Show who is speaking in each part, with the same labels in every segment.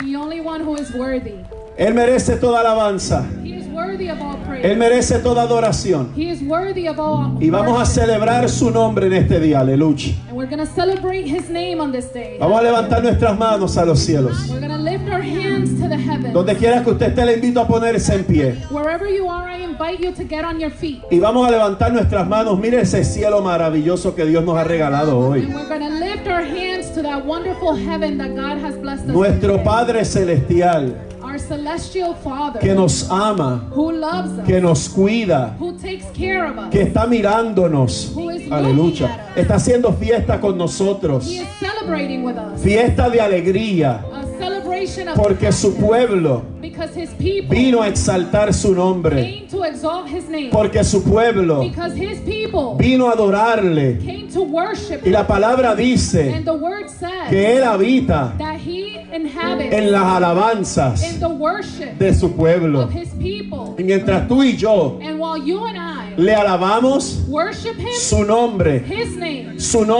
Speaker 1: The only one who is worthy.
Speaker 2: Él merece toda alabanza.
Speaker 1: He is worthy of all praise.
Speaker 2: Él merece toda adoración.
Speaker 1: He is worthy of all
Speaker 2: Y vamos a
Speaker 1: worship.
Speaker 2: celebrar su nombre en este día. Aleluya.
Speaker 1: And we're going to celebrate his name on this day.
Speaker 2: Vamos a levantar nuestras manos a los cielos.
Speaker 1: We're going to lift our hands to the heavens.
Speaker 2: Donde quiera que usted esté, le invito a ponerse en pie.
Speaker 1: Wherever you are, I invite you to get on your feet.
Speaker 2: Y vamos a levantar nuestras manos. Mire ese cielo maravilloso que Dios nos ha regalado hoy.
Speaker 1: And we're going to lift our hands to that wonderful heaven that God has blessed us with
Speaker 2: Nuestro
Speaker 1: today.
Speaker 2: Padre Celestial,
Speaker 1: Our celestial Father,
Speaker 2: que nos ama,
Speaker 1: who loves us,
Speaker 2: que nos cuida,
Speaker 1: who takes care of us,
Speaker 2: que está mirándonos.
Speaker 1: who is
Speaker 2: Aleluya.
Speaker 1: looking at us.
Speaker 2: Está haciendo fiesta con nosotros.
Speaker 1: He is celebrating with us.
Speaker 2: Fiesta de alegría.
Speaker 1: A celebration of
Speaker 2: Porque su pueblo
Speaker 1: because his people
Speaker 2: vino a exaltar su nombre.
Speaker 1: came to exalt his name.
Speaker 2: Porque su pueblo
Speaker 1: Because his people
Speaker 2: vino a adorarle.
Speaker 1: came to worship
Speaker 2: Y la
Speaker 1: him.
Speaker 2: palabra dice
Speaker 1: And the word says
Speaker 2: que Él habita
Speaker 1: that he inhabits
Speaker 2: en las alabanzas
Speaker 1: in the worship
Speaker 2: de su pueblo.
Speaker 1: of his people.
Speaker 2: Y mientras tú y yo
Speaker 1: And while you and I
Speaker 2: le alabamos,
Speaker 1: worship him,
Speaker 2: su nombre,
Speaker 1: his name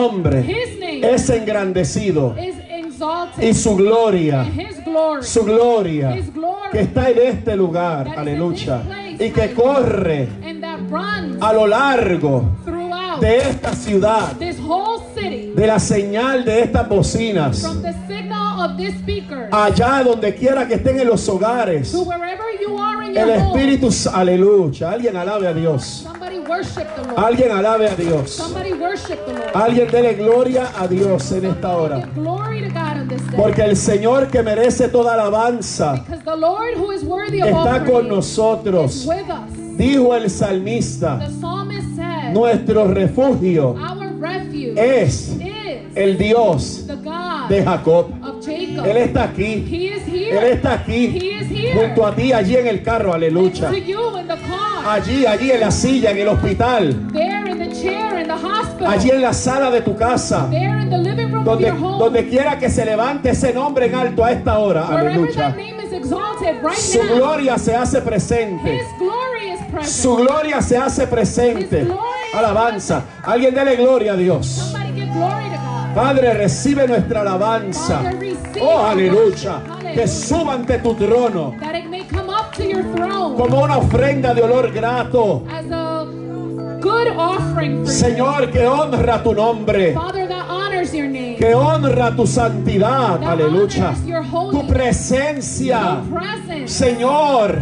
Speaker 2: su nombre es engrandecido.
Speaker 1: is exalted.
Speaker 2: Y su gloria,
Speaker 1: And his glory,
Speaker 2: su gloria,
Speaker 1: his glory,
Speaker 2: que está en este lugar, aleluya, y que corre
Speaker 1: and that runs
Speaker 2: a lo largo
Speaker 1: throughout
Speaker 2: de esta ciudad,
Speaker 1: this whole city,
Speaker 2: de la señal de estas bocinas,
Speaker 1: from the signal of this speaker
Speaker 2: allá donde quiera que estén en los hogares.
Speaker 1: to wherever you are in your
Speaker 2: El
Speaker 1: home.
Speaker 2: Espíritu, aleluya, alguien alabe a Dios,
Speaker 1: Somebody worship the Lord.
Speaker 2: alguien alabe a Dios,
Speaker 1: Somebody worship the Lord.
Speaker 2: alguien dele gloria a Dios en esta hora,
Speaker 1: Give glory to God on this day.
Speaker 2: porque el Señor que merece toda alabanza
Speaker 1: Because the Lord who is worthy of all
Speaker 2: está con
Speaker 1: praise
Speaker 2: nosotros.
Speaker 1: is with us.
Speaker 2: Dijo el salmista,
Speaker 1: The psalmist said,
Speaker 2: nuestro refugio
Speaker 1: our refuge
Speaker 2: es
Speaker 1: is
Speaker 2: el Dios
Speaker 1: the God
Speaker 2: de Jacob.
Speaker 1: of Jacob.
Speaker 2: Él está aquí,
Speaker 1: He is
Speaker 2: Él
Speaker 1: here.
Speaker 2: está aquí,
Speaker 1: He is here.
Speaker 2: junto a ti, allí en el carro,
Speaker 1: Next
Speaker 2: aleluya.
Speaker 1: to you in the car.
Speaker 2: Allí en la silla, en el hospital,
Speaker 1: There in the chair in the hospital.
Speaker 2: allí en la sala de tu casa,
Speaker 1: There in the living room of your home.
Speaker 2: donde quiera que se levante ese nombre en alto a esta hora,
Speaker 1: Wherever
Speaker 2: aleluya.
Speaker 1: that name is exalted right
Speaker 2: Su
Speaker 1: now.
Speaker 2: gloria se hace presente.
Speaker 1: His glory is present.
Speaker 2: Su gloria se hace presente.
Speaker 1: His glory is
Speaker 2: Alabanza. Alguien dele gloria a Dios.
Speaker 1: Somebody give glory to God.
Speaker 2: Padre, recibe nuestra alabanza.
Speaker 1: Father, receive
Speaker 2: Oh,
Speaker 1: our
Speaker 2: aleluya.
Speaker 1: worship.
Speaker 2: Que suba ante tu trono
Speaker 1: That it may come up to your throne
Speaker 2: como una ofrenda de olor grato.
Speaker 1: as a good offering for you.
Speaker 2: Señor, que honra tu nombre.
Speaker 1: Father, that honors your name.
Speaker 2: Que honra tu santidad.
Speaker 1: That
Speaker 2: Aleluya.
Speaker 1: honors your
Speaker 2: Tu
Speaker 1: holiness.
Speaker 2: presencia.
Speaker 1: Your presence.
Speaker 2: Señor,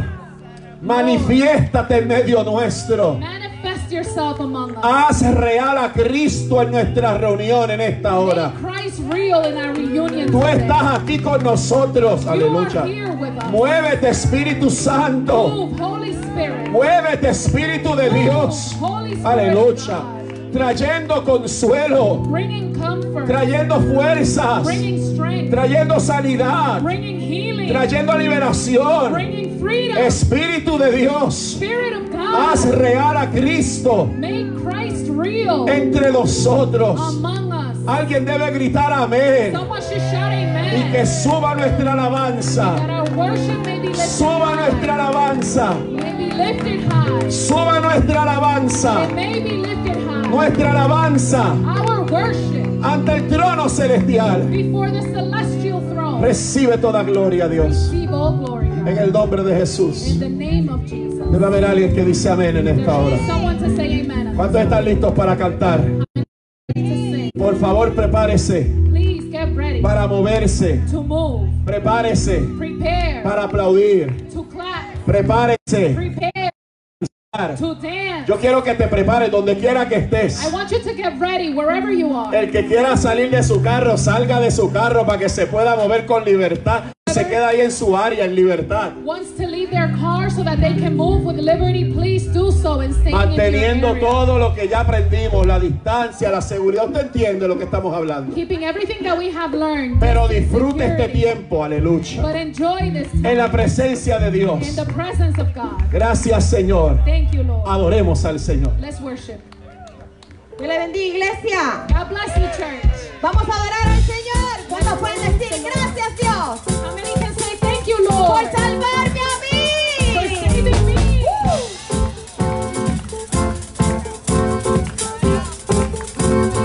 Speaker 2: manifiéstate en medio nuestro.
Speaker 1: Manifest yourself among us.
Speaker 2: Haz real a Cristo en nuestra reunión en esta hora.
Speaker 1: Make Christ real in our reunion
Speaker 2: Tú
Speaker 1: today.
Speaker 2: estás aquí con nosotros.
Speaker 1: You
Speaker 2: Aleluya.
Speaker 1: are here with us.
Speaker 2: Muévete, Espíritu Santo.
Speaker 1: Move, Holy Spirit.
Speaker 2: Muévete, Espíritu de Dios.
Speaker 1: Holy Spirit.
Speaker 2: Aleluya.
Speaker 1: God.
Speaker 2: Trayendo consuelo.
Speaker 1: Bringing comfort.
Speaker 2: Trayendo fuerzas.
Speaker 1: Bringing strength.
Speaker 2: Trayendo sanidad.
Speaker 1: Bringing healing.
Speaker 2: Trayendo liberación.
Speaker 1: Bringing freedom.
Speaker 2: Espíritu de Dios.
Speaker 1: Spirit of
Speaker 2: Haz
Speaker 1: God.
Speaker 2: real a Cristo
Speaker 1: Make Christ real
Speaker 2: entre nosotros.
Speaker 1: among us.
Speaker 2: Alguien debe gritar amén.
Speaker 1: Someone should shout amen.
Speaker 2: Y que suba nuestra alabanza.
Speaker 1: That our worship may be lifted
Speaker 2: Suba nuestra
Speaker 1: high.
Speaker 2: alabanza.
Speaker 1: May be lifted high.
Speaker 2: Suba nuestra alabanza.
Speaker 1: It may be lifted high.
Speaker 2: Nuestra alabanza
Speaker 1: Our worship
Speaker 2: ante el trono celestial.
Speaker 1: before the celestial throne.
Speaker 2: Recibe toda gloria, Dios.
Speaker 1: Receive all glory, God.
Speaker 2: En el nombre de Jesús.
Speaker 1: In the name of Jesus.
Speaker 2: Debe haber alguien que dice amén en
Speaker 1: There
Speaker 2: esta hora.
Speaker 1: is someone to say amen.
Speaker 2: ¿Cuántos están listos para cantar?
Speaker 1: To sing.
Speaker 2: Por favor, prepárese
Speaker 1: Please get ready
Speaker 2: para moverse.
Speaker 1: to move.
Speaker 2: Prepárese
Speaker 1: Prepare
Speaker 2: para aplaudir.
Speaker 1: to clap.
Speaker 2: Prepárese.
Speaker 1: Prepare to dance.
Speaker 2: Yo quiero que te prepares donde quiera que estés.
Speaker 1: I want you to get ready wherever you are.
Speaker 2: El que quiera salir de su carro, salga de su carro para que se pueda mover con libertad. Se queda ahí en su área en libertad.
Speaker 1: Wants to leave their car so that they can move with liberty, please do so and stay in
Speaker 2: Manteniendo
Speaker 1: your area.
Speaker 2: todo lo que ya aprendimos, la distancia, la seguridad. Usted entiende lo que estamos hablando.
Speaker 1: Keeping everything that we have learned.
Speaker 2: Pero
Speaker 1: distance,
Speaker 2: disfrute este
Speaker 1: security.
Speaker 2: tiempo, aleluya.
Speaker 1: But enjoy this time
Speaker 2: En la presencia de
Speaker 1: in
Speaker 2: Dios.
Speaker 1: the presence of God.
Speaker 2: Gracias, Señor.
Speaker 1: Thank you, Lord.
Speaker 2: Adoremos al Señor.
Speaker 1: Let's worship.
Speaker 3: Dios le bendiga, iglesia.
Speaker 1: God bless you, church.
Speaker 3: Vamos a adorar al Señor. ¿Cuántos pueden decir gracias, Dios,
Speaker 1: How many can say thank you,
Speaker 3: por
Speaker 1: Lord,
Speaker 3: salvarme a mí?
Speaker 1: for saving me?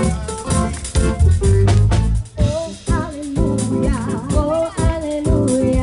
Speaker 3: Oh, aleluya. Oh, aleluya.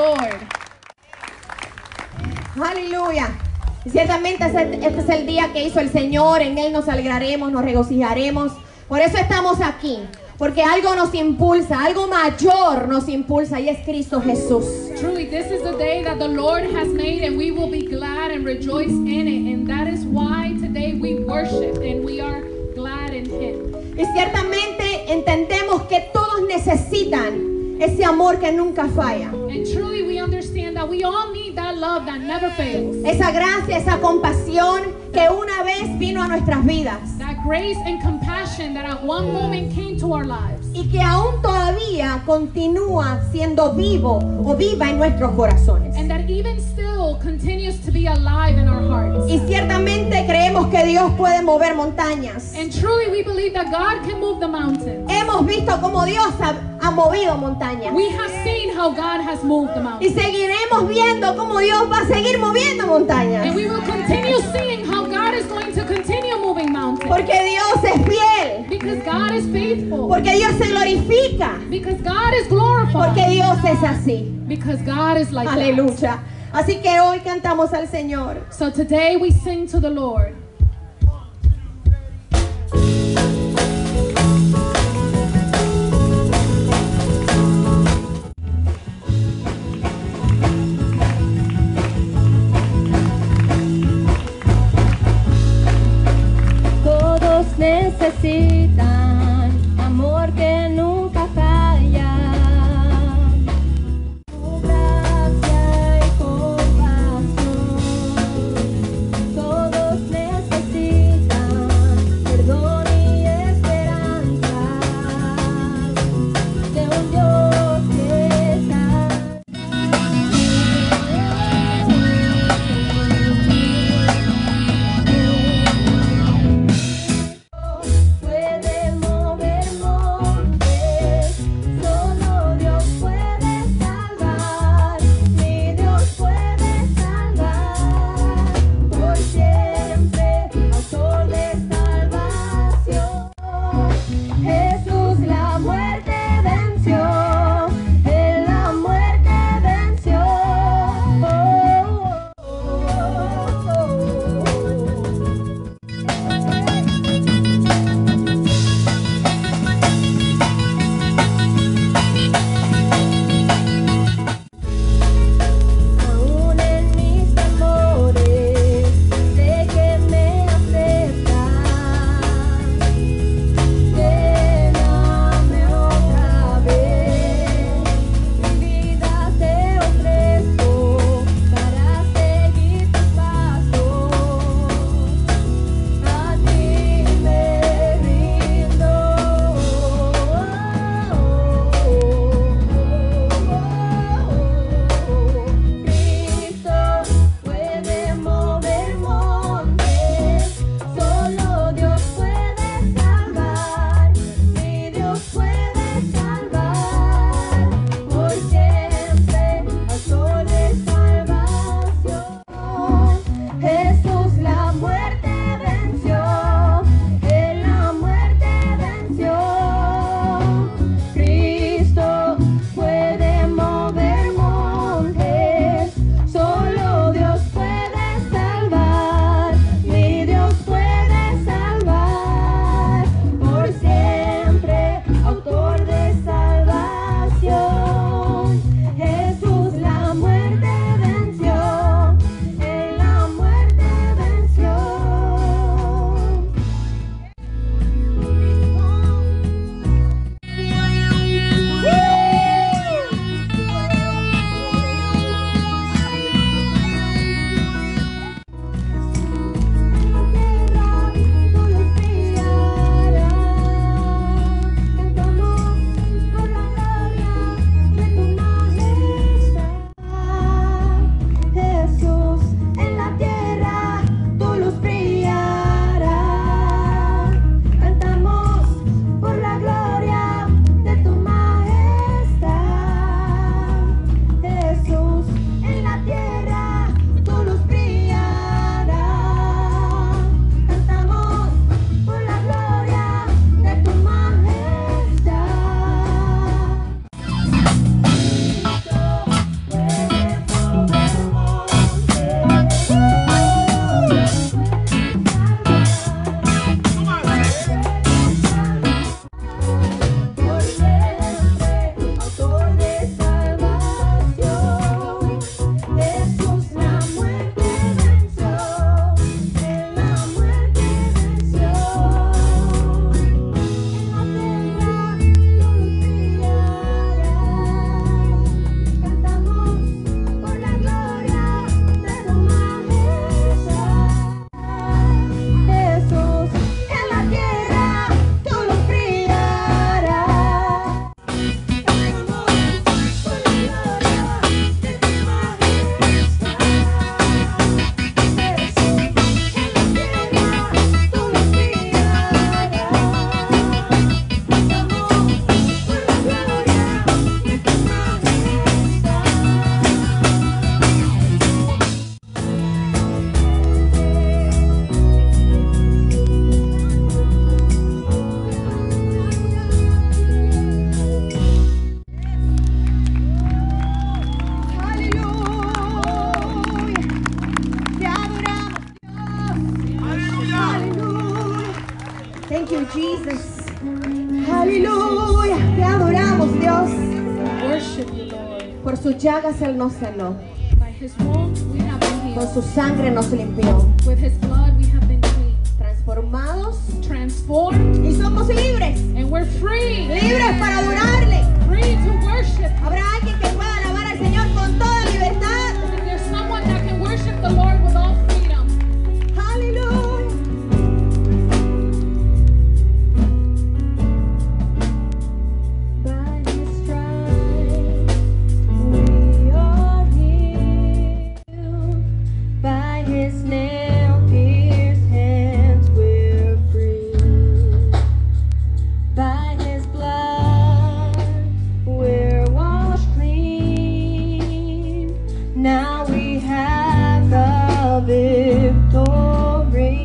Speaker 1: Lord.
Speaker 3: Aleluya. Y ciertamente este es el día que hizo el Señor. En Él nos alegraremos, nos regocijaremos. Por eso estamos aquí. Porque algo nos impulsa, algo mayor nos impulsa, y es Cristo Jesús.
Speaker 1: Truly, this is the day that the Lord has made, and we will be glad and rejoice in it. And that is why today we worship and we are glad in Him.
Speaker 3: Y ciertamente entendemos que todos necesitan ese amor que nunca falla.
Speaker 1: And truly we understand that we all need that love that never fails.
Speaker 3: Esa gracia, esa compasión que una vez vino a nuestras vidas.
Speaker 1: That grace and compassion that at one moment came to our lives.
Speaker 3: Y que aún todavía continúa siendo vivo o viva en nuestros corazones.
Speaker 1: And that even still continues to be alive in our hearts.
Speaker 3: Y ciertamente creemos que Dios puede mover montañas.
Speaker 1: And truly we believe that God can move the mountains.
Speaker 3: Hemos visto cómo Dios ha movido montañas.
Speaker 1: We have seen how God has moved the
Speaker 3: Y
Speaker 1: mountains.
Speaker 3: seguiremos viendo cómo Dios va a seguir moviendo montañas.
Speaker 1: And we will continue seeing how God is going to continue moving mountains.
Speaker 3: Porque Dios es fiel.
Speaker 1: Because God is faithful.
Speaker 3: Porque Dios se glorifica.
Speaker 1: Because God is glorified.
Speaker 3: Porque Dios es así.
Speaker 1: Because God is like that.
Speaker 3: Aleluya. Así que hoy cantamos al Señor.
Speaker 1: So today we sing to the Lord.
Speaker 4: Todos necesitan amor que nunca falla. Tu gracia y compasión. Todos necesitan
Speaker 3: you, Jesus. Aleluya. Te adoramos, Dios.
Speaker 1: Worship you, Lord.
Speaker 3: Por sus llagas Él nos sanó.
Speaker 1: By his wounds we have been
Speaker 3: Con
Speaker 1: healed.
Speaker 3: su sangre nos limpió.
Speaker 1: With his blood we have been clean.
Speaker 3: Transformados.
Speaker 1: Transformed.
Speaker 3: Y somos libres.
Speaker 1: And we're free.
Speaker 3: Libres para adorarle.
Speaker 1: Free to worship.
Speaker 3: Habrá alguien que pueda alabar al Señor con toda libertad.
Speaker 1: If there's someone that can worship the Lord with all freedom.
Speaker 3: Aleluya. By His stripes we are healed. By His nail-pierced hands we're free. By His blood we're washed clean. Now we have the victory.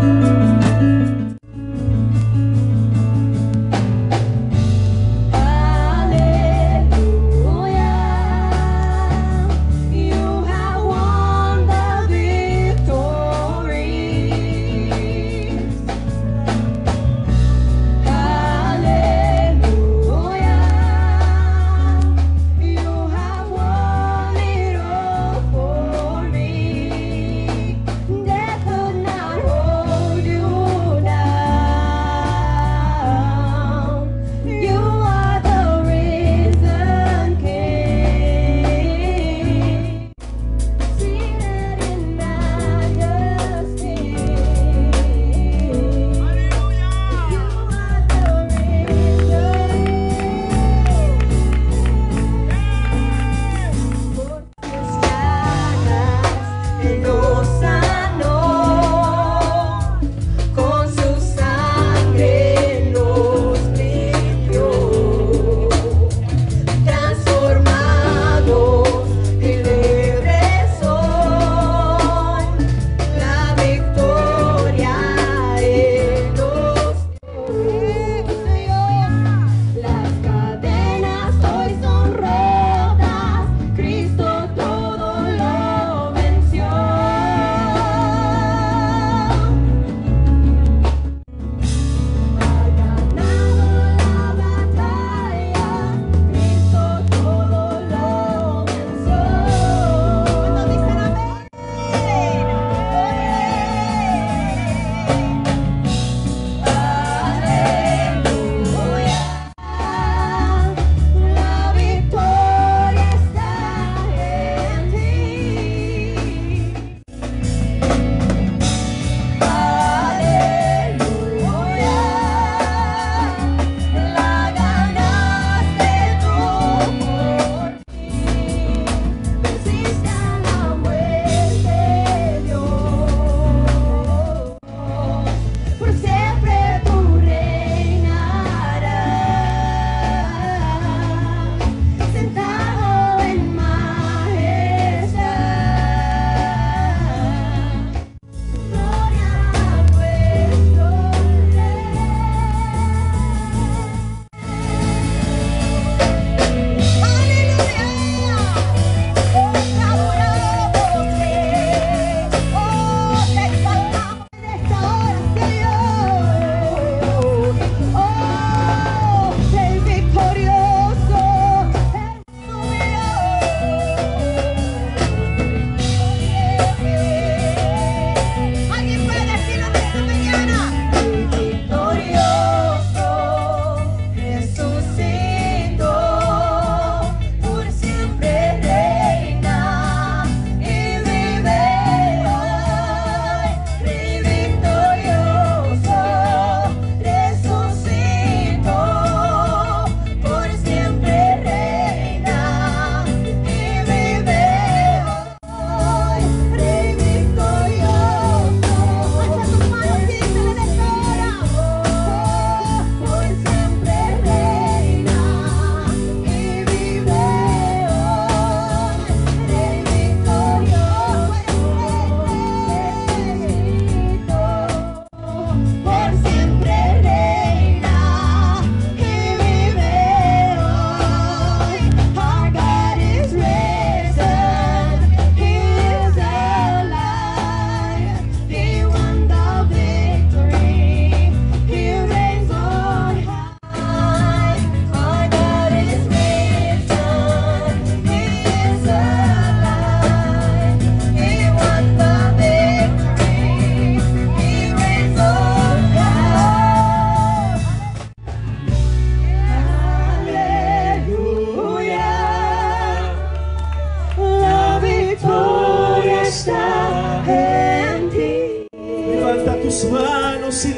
Speaker 3: By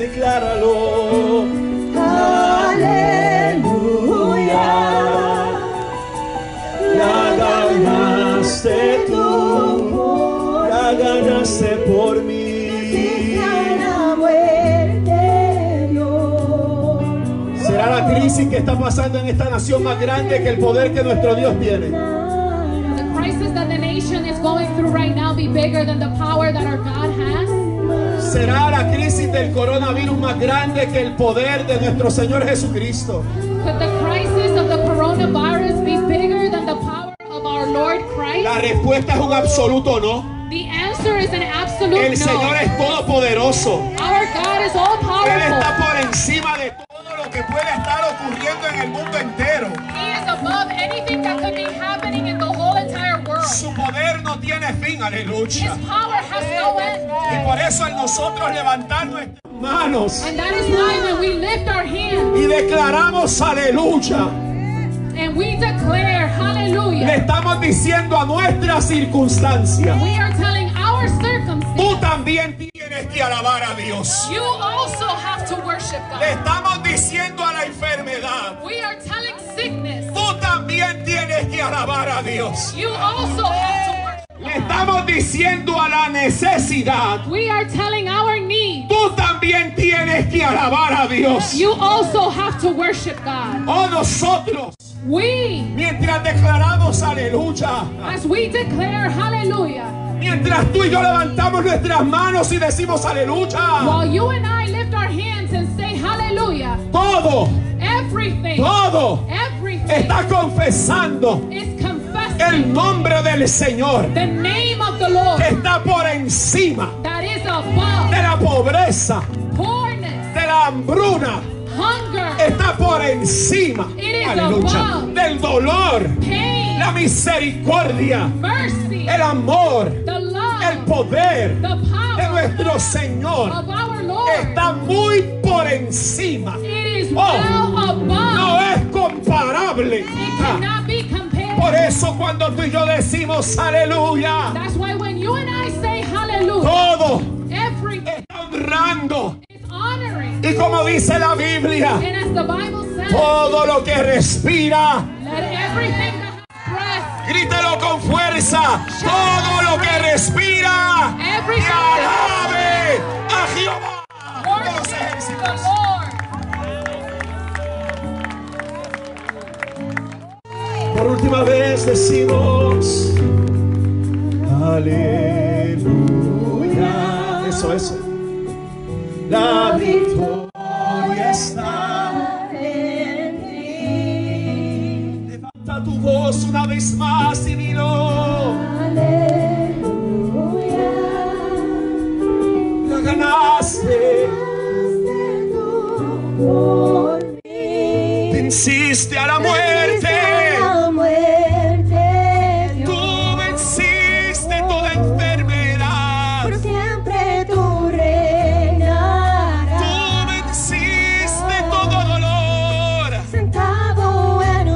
Speaker 2: Decláralo.
Speaker 3: Aleluya.
Speaker 2: La ganaste tú, la ganaste por mí.
Speaker 3: La muerte, Dios.
Speaker 2: Será la crisis que está pasando en esta nación más grande que el poder que nuestro Dios tiene.
Speaker 1: The crisis that the nation is going through right now be bigger than the power that our God has.
Speaker 2: Será la crisis del coronavirus más grande que el poder de nuestro Señor Jesucristo.
Speaker 1: Could the crisis of the coronavirus be bigger than the power of our Lord Christ?
Speaker 2: La respuesta es un absoluto no.
Speaker 1: The answer is an absolute
Speaker 2: El Señor
Speaker 1: no.
Speaker 2: es todopoderoso.
Speaker 1: Our God is all
Speaker 2: Él está
Speaker 1: powerful.
Speaker 2: por encima de todo lo que puede estar ocurriendo en el mundo entero.
Speaker 1: He is above anything that could be happening in the whole entire world.
Speaker 2: Su poder no tiene fin,
Speaker 1: His
Speaker 2: aleluya.
Speaker 1: power has no end.
Speaker 2: Y por eso al nosotros levantar nuestras manos
Speaker 1: And that is why when we lift our hands
Speaker 2: y declaramos aleluya,
Speaker 1: and we declare
Speaker 2: le
Speaker 1: hallelujah,
Speaker 2: estamos diciendo a nuestra circunstancia,
Speaker 1: we are telling our
Speaker 2: tú
Speaker 1: circumstance,
Speaker 2: también tienes que alabar a Dios.
Speaker 1: you also have to worship
Speaker 2: Le
Speaker 1: God.
Speaker 2: estamos diciendo a la enfermedad,
Speaker 1: We are telling sickness,
Speaker 2: tú también tienes que alabar a Dios.
Speaker 1: you also have to worship
Speaker 2: Le
Speaker 1: God.
Speaker 2: estamos diciendo a la necesidad,
Speaker 1: We are telling our need,
Speaker 2: tú también tienes que alabar a Dios.
Speaker 1: you also have to worship God.
Speaker 2: Oh, nosotros,
Speaker 1: We,
Speaker 2: mientras declaramos aleluya,
Speaker 1: as we declare hallelujah,
Speaker 2: mientras tú y yo levantamos nuestras manos y decimos aleluya,
Speaker 1: while you and I lift our hands and say hallelujah,
Speaker 2: todo
Speaker 1: everything
Speaker 2: está confesando
Speaker 1: is
Speaker 2: el
Speaker 1: confessing
Speaker 2: nombre del Señor,
Speaker 1: the name of the Lord
Speaker 2: que está por encima
Speaker 1: that is above
Speaker 2: de la pobreza,
Speaker 1: poorness,
Speaker 2: de la hambruna,
Speaker 1: hunger,
Speaker 2: está por encima,
Speaker 1: It is
Speaker 2: aleluya,
Speaker 1: above.
Speaker 2: del dolor,
Speaker 1: pain,
Speaker 2: la misericordia,
Speaker 1: mercy,
Speaker 2: el amor,
Speaker 1: the
Speaker 2: el
Speaker 1: love,
Speaker 2: poder
Speaker 1: the
Speaker 2: de
Speaker 1: power
Speaker 2: nuestro Señor
Speaker 1: of our Lord.
Speaker 2: está muy por encima.
Speaker 1: It is
Speaker 2: Oh,
Speaker 1: well
Speaker 2: no
Speaker 1: above.
Speaker 2: es comparable.
Speaker 1: It cannot be compared.
Speaker 2: Por eso cuando tú y yo decimos aleluya,
Speaker 1: That's why when you and I say hallelujah,
Speaker 2: todo
Speaker 1: everything
Speaker 2: está honrando.
Speaker 1: is honoring.
Speaker 2: Y como dice la Biblia,
Speaker 1: And as the Bible says,
Speaker 2: todo lo que respira,
Speaker 1: let everything that has breath,
Speaker 2: grítelo con fuerza, todo lo que respira, y
Speaker 1: everything
Speaker 2: alabe a Jehová.
Speaker 1: worship the Lord.
Speaker 2: Por última vez decimos aleluya. Eso. La victoria está
Speaker 3: En ti.
Speaker 2: Levanta tu voz una vez más y dilo.
Speaker 3: Aleluya.
Speaker 2: La ganaste.
Speaker 3: Por mí.
Speaker 2: Venciste a la muerte.
Speaker 3: La muerte, Dios.
Speaker 2: Tú venciste toda enfermedad.
Speaker 3: Por siempre tú reinarás.
Speaker 2: Tú venciste todo dolor.
Speaker 3: Sentado en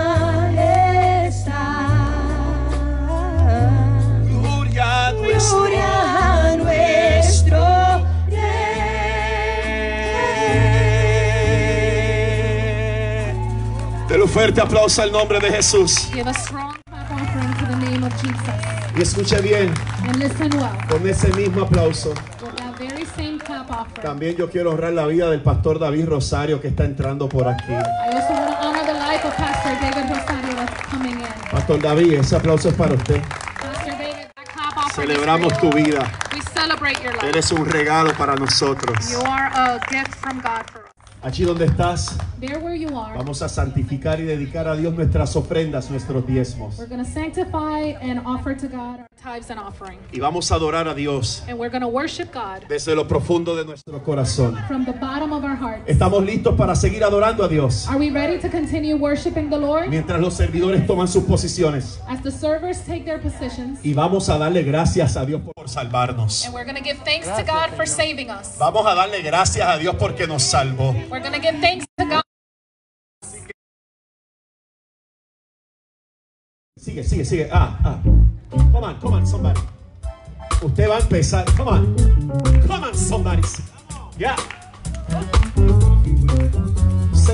Speaker 3: majestad.
Speaker 2: Gloria a nuestro
Speaker 3: Gloria a nuestro Rey.
Speaker 2: Dale un fuerte aplauso al nombre de Jesús.
Speaker 1: Give a strong clap offering to the name of Jesus.
Speaker 2: Y escuche bien,
Speaker 1: And listen well.
Speaker 2: con ese mismo aplauso,
Speaker 1: With that very same clap offering,
Speaker 2: también yo quiero honrar la vida del pastor David Rosario que está entrando por aquí.
Speaker 1: I also want to honor the life of Pastor David Rosario that's coming in.
Speaker 2: Pastor David, ese aplauso es para usted.
Speaker 1: Pastor David, that clap offering
Speaker 2: Celebramos
Speaker 1: is for
Speaker 2: tu
Speaker 1: you.
Speaker 2: vida.
Speaker 1: We celebrate your life.
Speaker 2: Eres un regalo para nosotros.
Speaker 1: You are a gift from God for us.
Speaker 2: Allí donde estás,
Speaker 1: There where you are,
Speaker 2: vamos a santificar y dedicar a Dios nuestras ofrendas, nuestros diezmos.
Speaker 1: we're going to sanctify and offer to God our tithes and offering.
Speaker 2: Y vamos a adorar a Dios
Speaker 1: And we're going to worship God
Speaker 2: desde lo profundo de nuestro corazón.
Speaker 1: from the bottom of our hearts.
Speaker 2: ¿Estamos listos para seguir adorando a Dios?
Speaker 1: Are we ready to continue worshiping the Lord?
Speaker 2: Mientras los servidores toman sus posiciones.
Speaker 1: As the servers take their positions,
Speaker 2: Y vamos a darle gracias a Dios por salvarnos.
Speaker 1: and we're going to give thanks to God for saving us.
Speaker 2: Vamos a darle gracias a Dios porque nos salvó.
Speaker 1: We're going to give thanks to God.
Speaker 2: Sigue. Come on, somebody. Usted va a empezar. Come on, somebody. Yeah.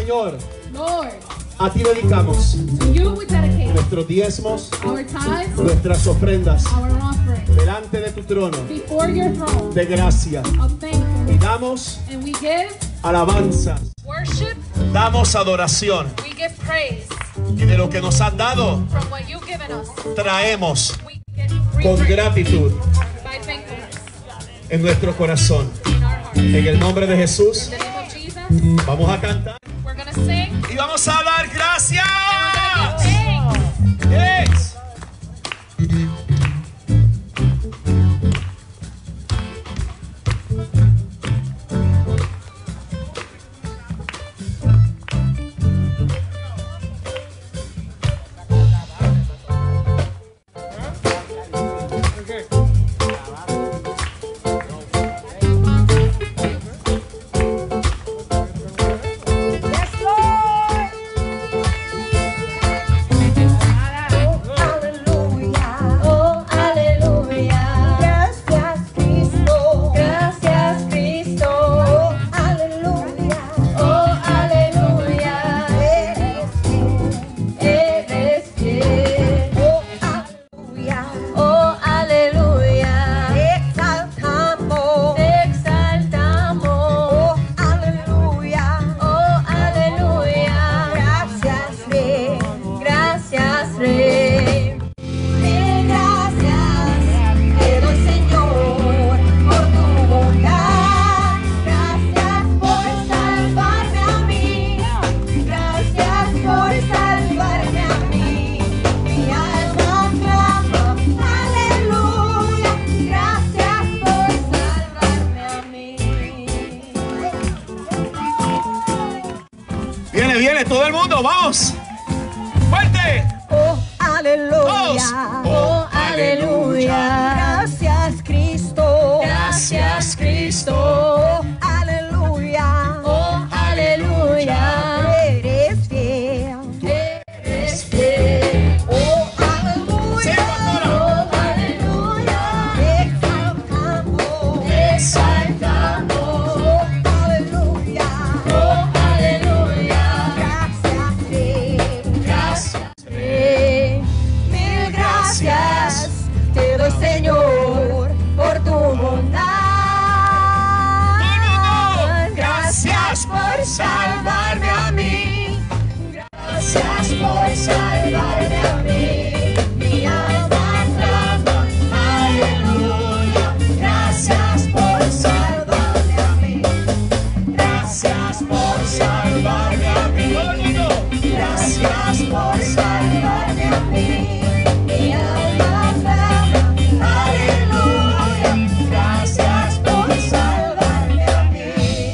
Speaker 2: Señor,
Speaker 1: Lord,
Speaker 2: a ti dedicamos
Speaker 1: to you we dedicate
Speaker 2: nuestros diezmos,
Speaker 1: our tithes,
Speaker 2: nuestras ofrendas
Speaker 1: our offering
Speaker 2: delante de tu trono
Speaker 1: before your throne
Speaker 2: de gracia.
Speaker 1: of
Speaker 2: Y
Speaker 1: thankfulness.
Speaker 2: damos
Speaker 1: And we give
Speaker 2: alabanza,
Speaker 1: worship,
Speaker 2: damos adoración.
Speaker 1: we give praise
Speaker 2: Y de lo que nos has dado,
Speaker 1: from what you've given us.
Speaker 2: traemos
Speaker 1: We give free
Speaker 2: con
Speaker 1: praise
Speaker 2: gratitud
Speaker 1: by thankfulness
Speaker 2: en nuestro corazón.
Speaker 1: in our heart.
Speaker 2: En el nombre de Jesús,
Speaker 1: In the name of Jesus,
Speaker 2: vamos a cantar
Speaker 1: we're going to sing.
Speaker 2: y vamos a dar gracias.
Speaker 1: And we're going to give thanks.
Speaker 2: Yes.
Speaker 4: Oh, aleluya. Gracias, Cristo. Gracias, Cristo. Oh, aleluya. Oh, aleluya. Eres fiel. Oh, aleluya. Oh, aleluya. Te exaltamos. Te exaltamos. Oh, aleluya. Oh, aleluya. Gracias, Rey. Gracias, Rey. Mil gracias te doy, Señor, por tu bondad. Gracias por salvarme a mí. Gracias por salvarme a mí. Mi alma clama, aleluya. Gracias por salvarme a mí.
Speaker 2: Viene todo el mundo, vamos. Fuerte.
Speaker 4: Oh, aleluya.
Speaker 2: Todos.
Speaker 4: Oh, aleluya. Gracias, Cristo.
Speaker 2: Gracias, Cristo.
Speaker 4: Oh, aleluya. Oh, aleluya. Eres fiel. Eres fiel. Oh,
Speaker 2: Sí,
Speaker 4: aleluya.
Speaker 2: pastora.
Speaker 4: Oh, aleluya. Te exaltamos. Te exaltamos. Oh, aleluya. Oh, aleluya. Gracias, Rey. Gracias, Rey. Mil gracias te doy, Señor, por tu bondad. Gracias por salvarme a mí. Gracias por salvarme a mí. Mi alma clama, aleluya. Gracias por salvarme a mí. Gracias por salvarme a mí. Gracias por salvarme a mí. Mi alma clama, aleluya. Gracias por salvarme a mí.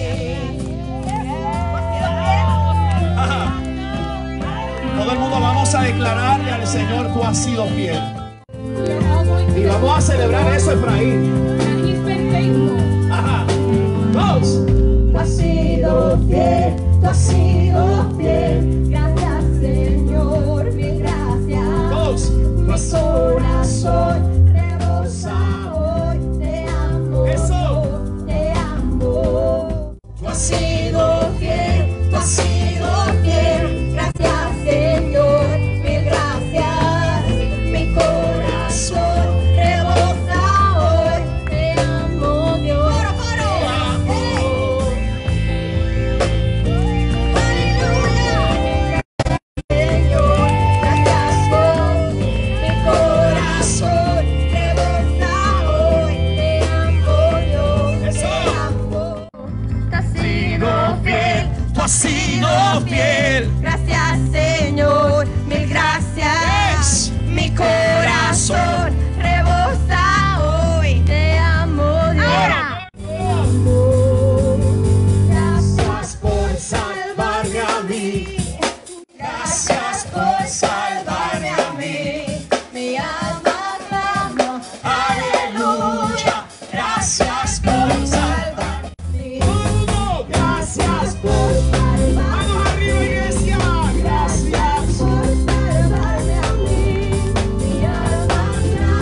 Speaker 2: Ajá. Todo el mundo vamos a declararle al Señor, tú has sido fiel.
Speaker 1: We are all going to
Speaker 2: Y vamos a celebrar eso, Efraín.
Speaker 1: and he's been faithful.
Speaker 2: Ajá. Todos.
Speaker 4: Tú has sido fiel, tú has sido fiel. Gracias, Señor, mil gracias.
Speaker 2: Todos.
Speaker 4: Mi corazón rebosa hoy. Te amo,
Speaker 2: Eso.
Speaker 4: te amo. Tú has sido fiel, tú has sido fiel. Gracias, Señor, mil gracias. Mi corazón rebosa hoy. Te amo, Dios. Te amo. Aleluya. Señor, gracias por mi corazón rebosa hoy. Te amo, Dios.
Speaker 2: Eso.
Speaker 4: Te amo. Tú has sido fiel.
Speaker 2: Tú has sido fiel.
Speaker 4: Gracias, Señor, mil gracias. Mi corazón rebosa hoy. Te amo, Dios. Te amo. Gracias por salvarme a mí. Gracias por salvarme a mí. Mi alma clama, aleluya. Gracias por salvarme a mí. Gracias por salvarme.
Speaker 2: Vamos arriba, iglesia.
Speaker 4: Gracias por salvarme a mí. Mi alma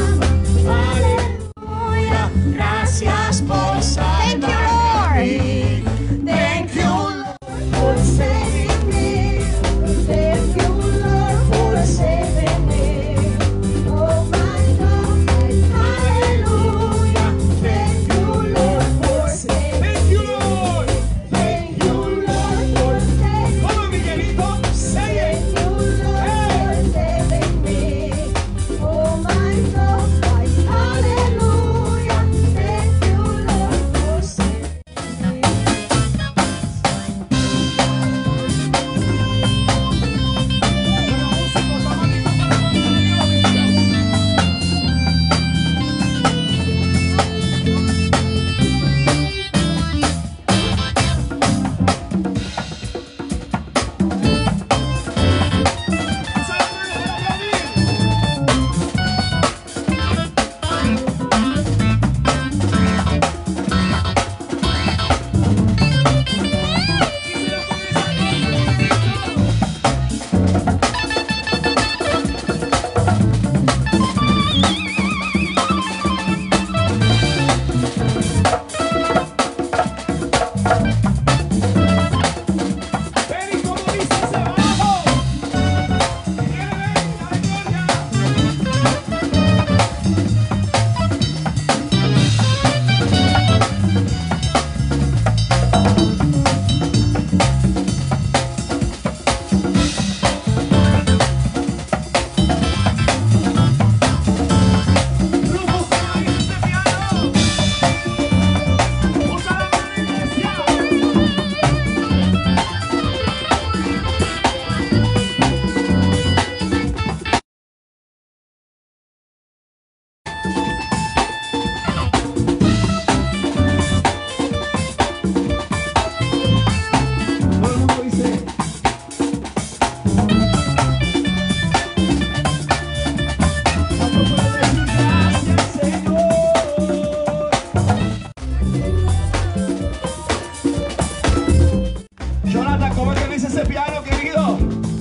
Speaker 2: Jonathan, ¿cómo es que dice ese piano, querido?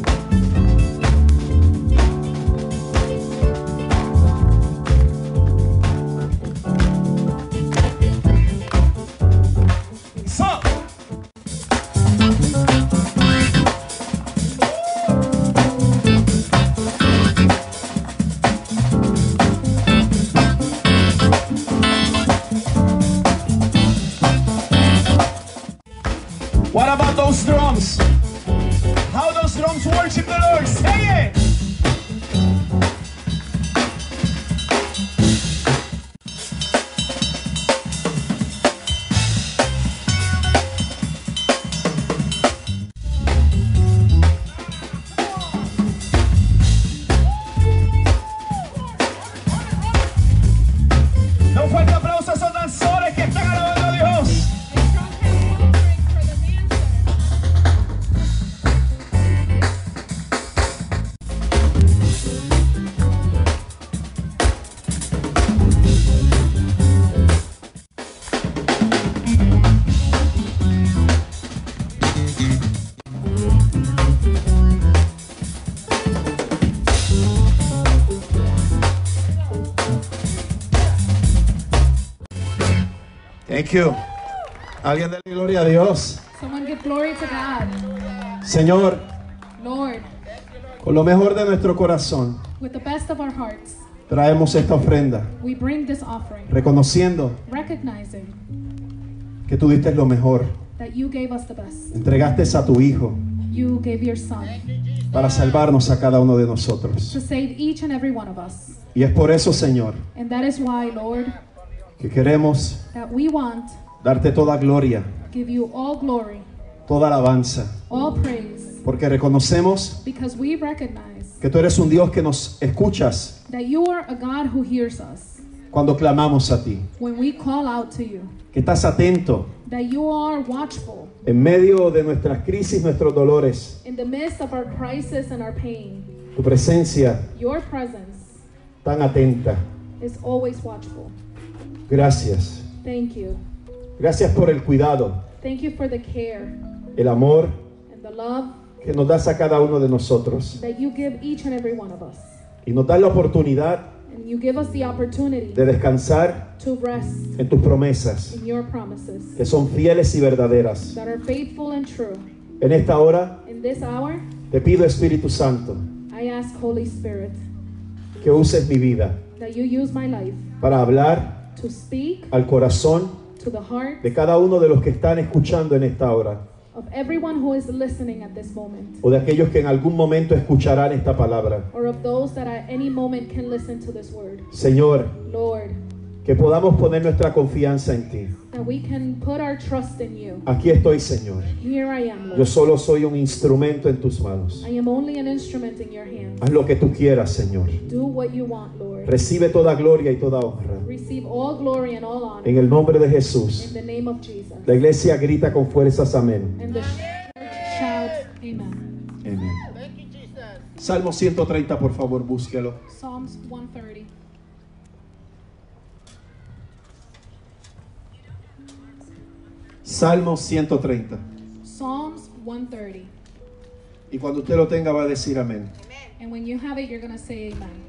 Speaker 2: So. What about those drums? How those drums worship the Lord? Say it! No fuerte aplauso a esos danzores que están alabando a Dios. Thank you. Alguien dale gloria a Dios.
Speaker 1: Someone give glory to God.
Speaker 2: Señor,
Speaker 1: Lord,
Speaker 2: con lo mejor de nuestro corazón,
Speaker 1: with the best of our hearts,
Speaker 2: traemos esta ofrenda,
Speaker 1: we bring this offering,
Speaker 2: reconociendo
Speaker 1: recognizing
Speaker 2: que tú diste lo mejor.
Speaker 1: that you gave us the best.
Speaker 2: Entregaste a tu Hijo
Speaker 1: You gave your Son
Speaker 2: para salvarnos a cada uno de nosotros.
Speaker 1: to save each and every one of us.
Speaker 2: Y es por eso, Señor,
Speaker 1: And that is why, Lord,
Speaker 2: que queremos
Speaker 1: that we want
Speaker 2: darte toda gloria,
Speaker 1: to give you all glory,
Speaker 2: toda alabanza,
Speaker 1: all praise,
Speaker 2: porque reconocemos
Speaker 1: because we recognize
Speaker 2: que tú eres un Dios que nos escuchas
Speaker 1: that you are a God who hears us
Speaker 2: cuando clamamos a ti,
Speaker 1: when we call out to you,
Speaker 2: que estás atento
Speaker 1: that you are watchful
Speaker 2: en medio de nuestras crisis, nuestros dolores.
Speaker 1: in the midst of our crisis and our pain.
Speaker 2: Tu presencia
Speaker 1: Your presence
Speaker 2: tan atenta.
Speaker 1: is always watchful.
Speaker 2: Gracias.
Speaker 1: Thank you.
Speaker 2: Gracias por el cuidado,
Speaker 1: Thank you for the care
Speaker 2: el amor
Speaker 1: and the love
Speaker 2: que nos das a cada uno de nosotros.
Speaker 1: that you give each and every one of us.
Speaker 2: Y nos das la oportunidad
Speaker 1: And you give us the opportunity
Speaker 2: de descansar
Speaker 1: to rest
Speaker 2: en tus promesas,
Speaker 1: in your promises
Speaker 2: que son fieles y verdaderas.
Speaker 1: that are faithful and true.
Speaker 2: En esta hora
Speaker 1: In this hour,
Speaker 2: te pido, Espíritu Santo,
Speaker 1: I ask, Holy Spirit,
Speaker 2: que uses mi vida
Speaker 1: that you use my life
Speaker 2: para hablar
Speaker 1: to speak
Speaker 2: al corazón
Speaker 1: to the heart
Speaker 2: de cada uno de los que están escuchando en esta hora,
Speaker 1: of everyone who is listening at this moment,
Speaker 2: o de aquellos que en algún momento escucharán esta palabra.
Speaker 1: or of those that at any moment can listen to this word.
Speaker 2: Señor,
Speaker 1: Lord,
Speaker 2: que podamos poner nuestra confianza en ti.
Speaker 1: that we can put our trust in you.
Speaker 2: Aquí estoy, Señor.
Speaker 1: Here I am,
Speaker 2: Yo
Speaker 1: Lord.
Speaker 2: solo soy un instrumento en tus manos.
Speaker 1: I am only an instrument in your hands.
Speaker 2: Haz lo que tú quieras, Señor.
Speaker 1: Do what you want, Lord.
Speaker 2: Recibe toda gloria y toda honra.
Speaker 1: Receive all glory and all honor
Speaker 2: En el nombre de
Speaker 1: in
Speaker 2: Jesús.
Speaker 1: the name of Jesus.
Speaker 2: La iglesia grita con fuerzas amén.
Speaker 1: And the church shouts, Amen.
Speaker 2: Amén. Salmo 130, por favor, búsquelo.
Speaker 1: Psalms 130.
Speaker 2: Salmo 130.
Speaker 1: Psalms 130.
Speaker 2: Y cuando usted lo tenga va a decir amén.
Speaker 1: And when you have it, you're going to say amen.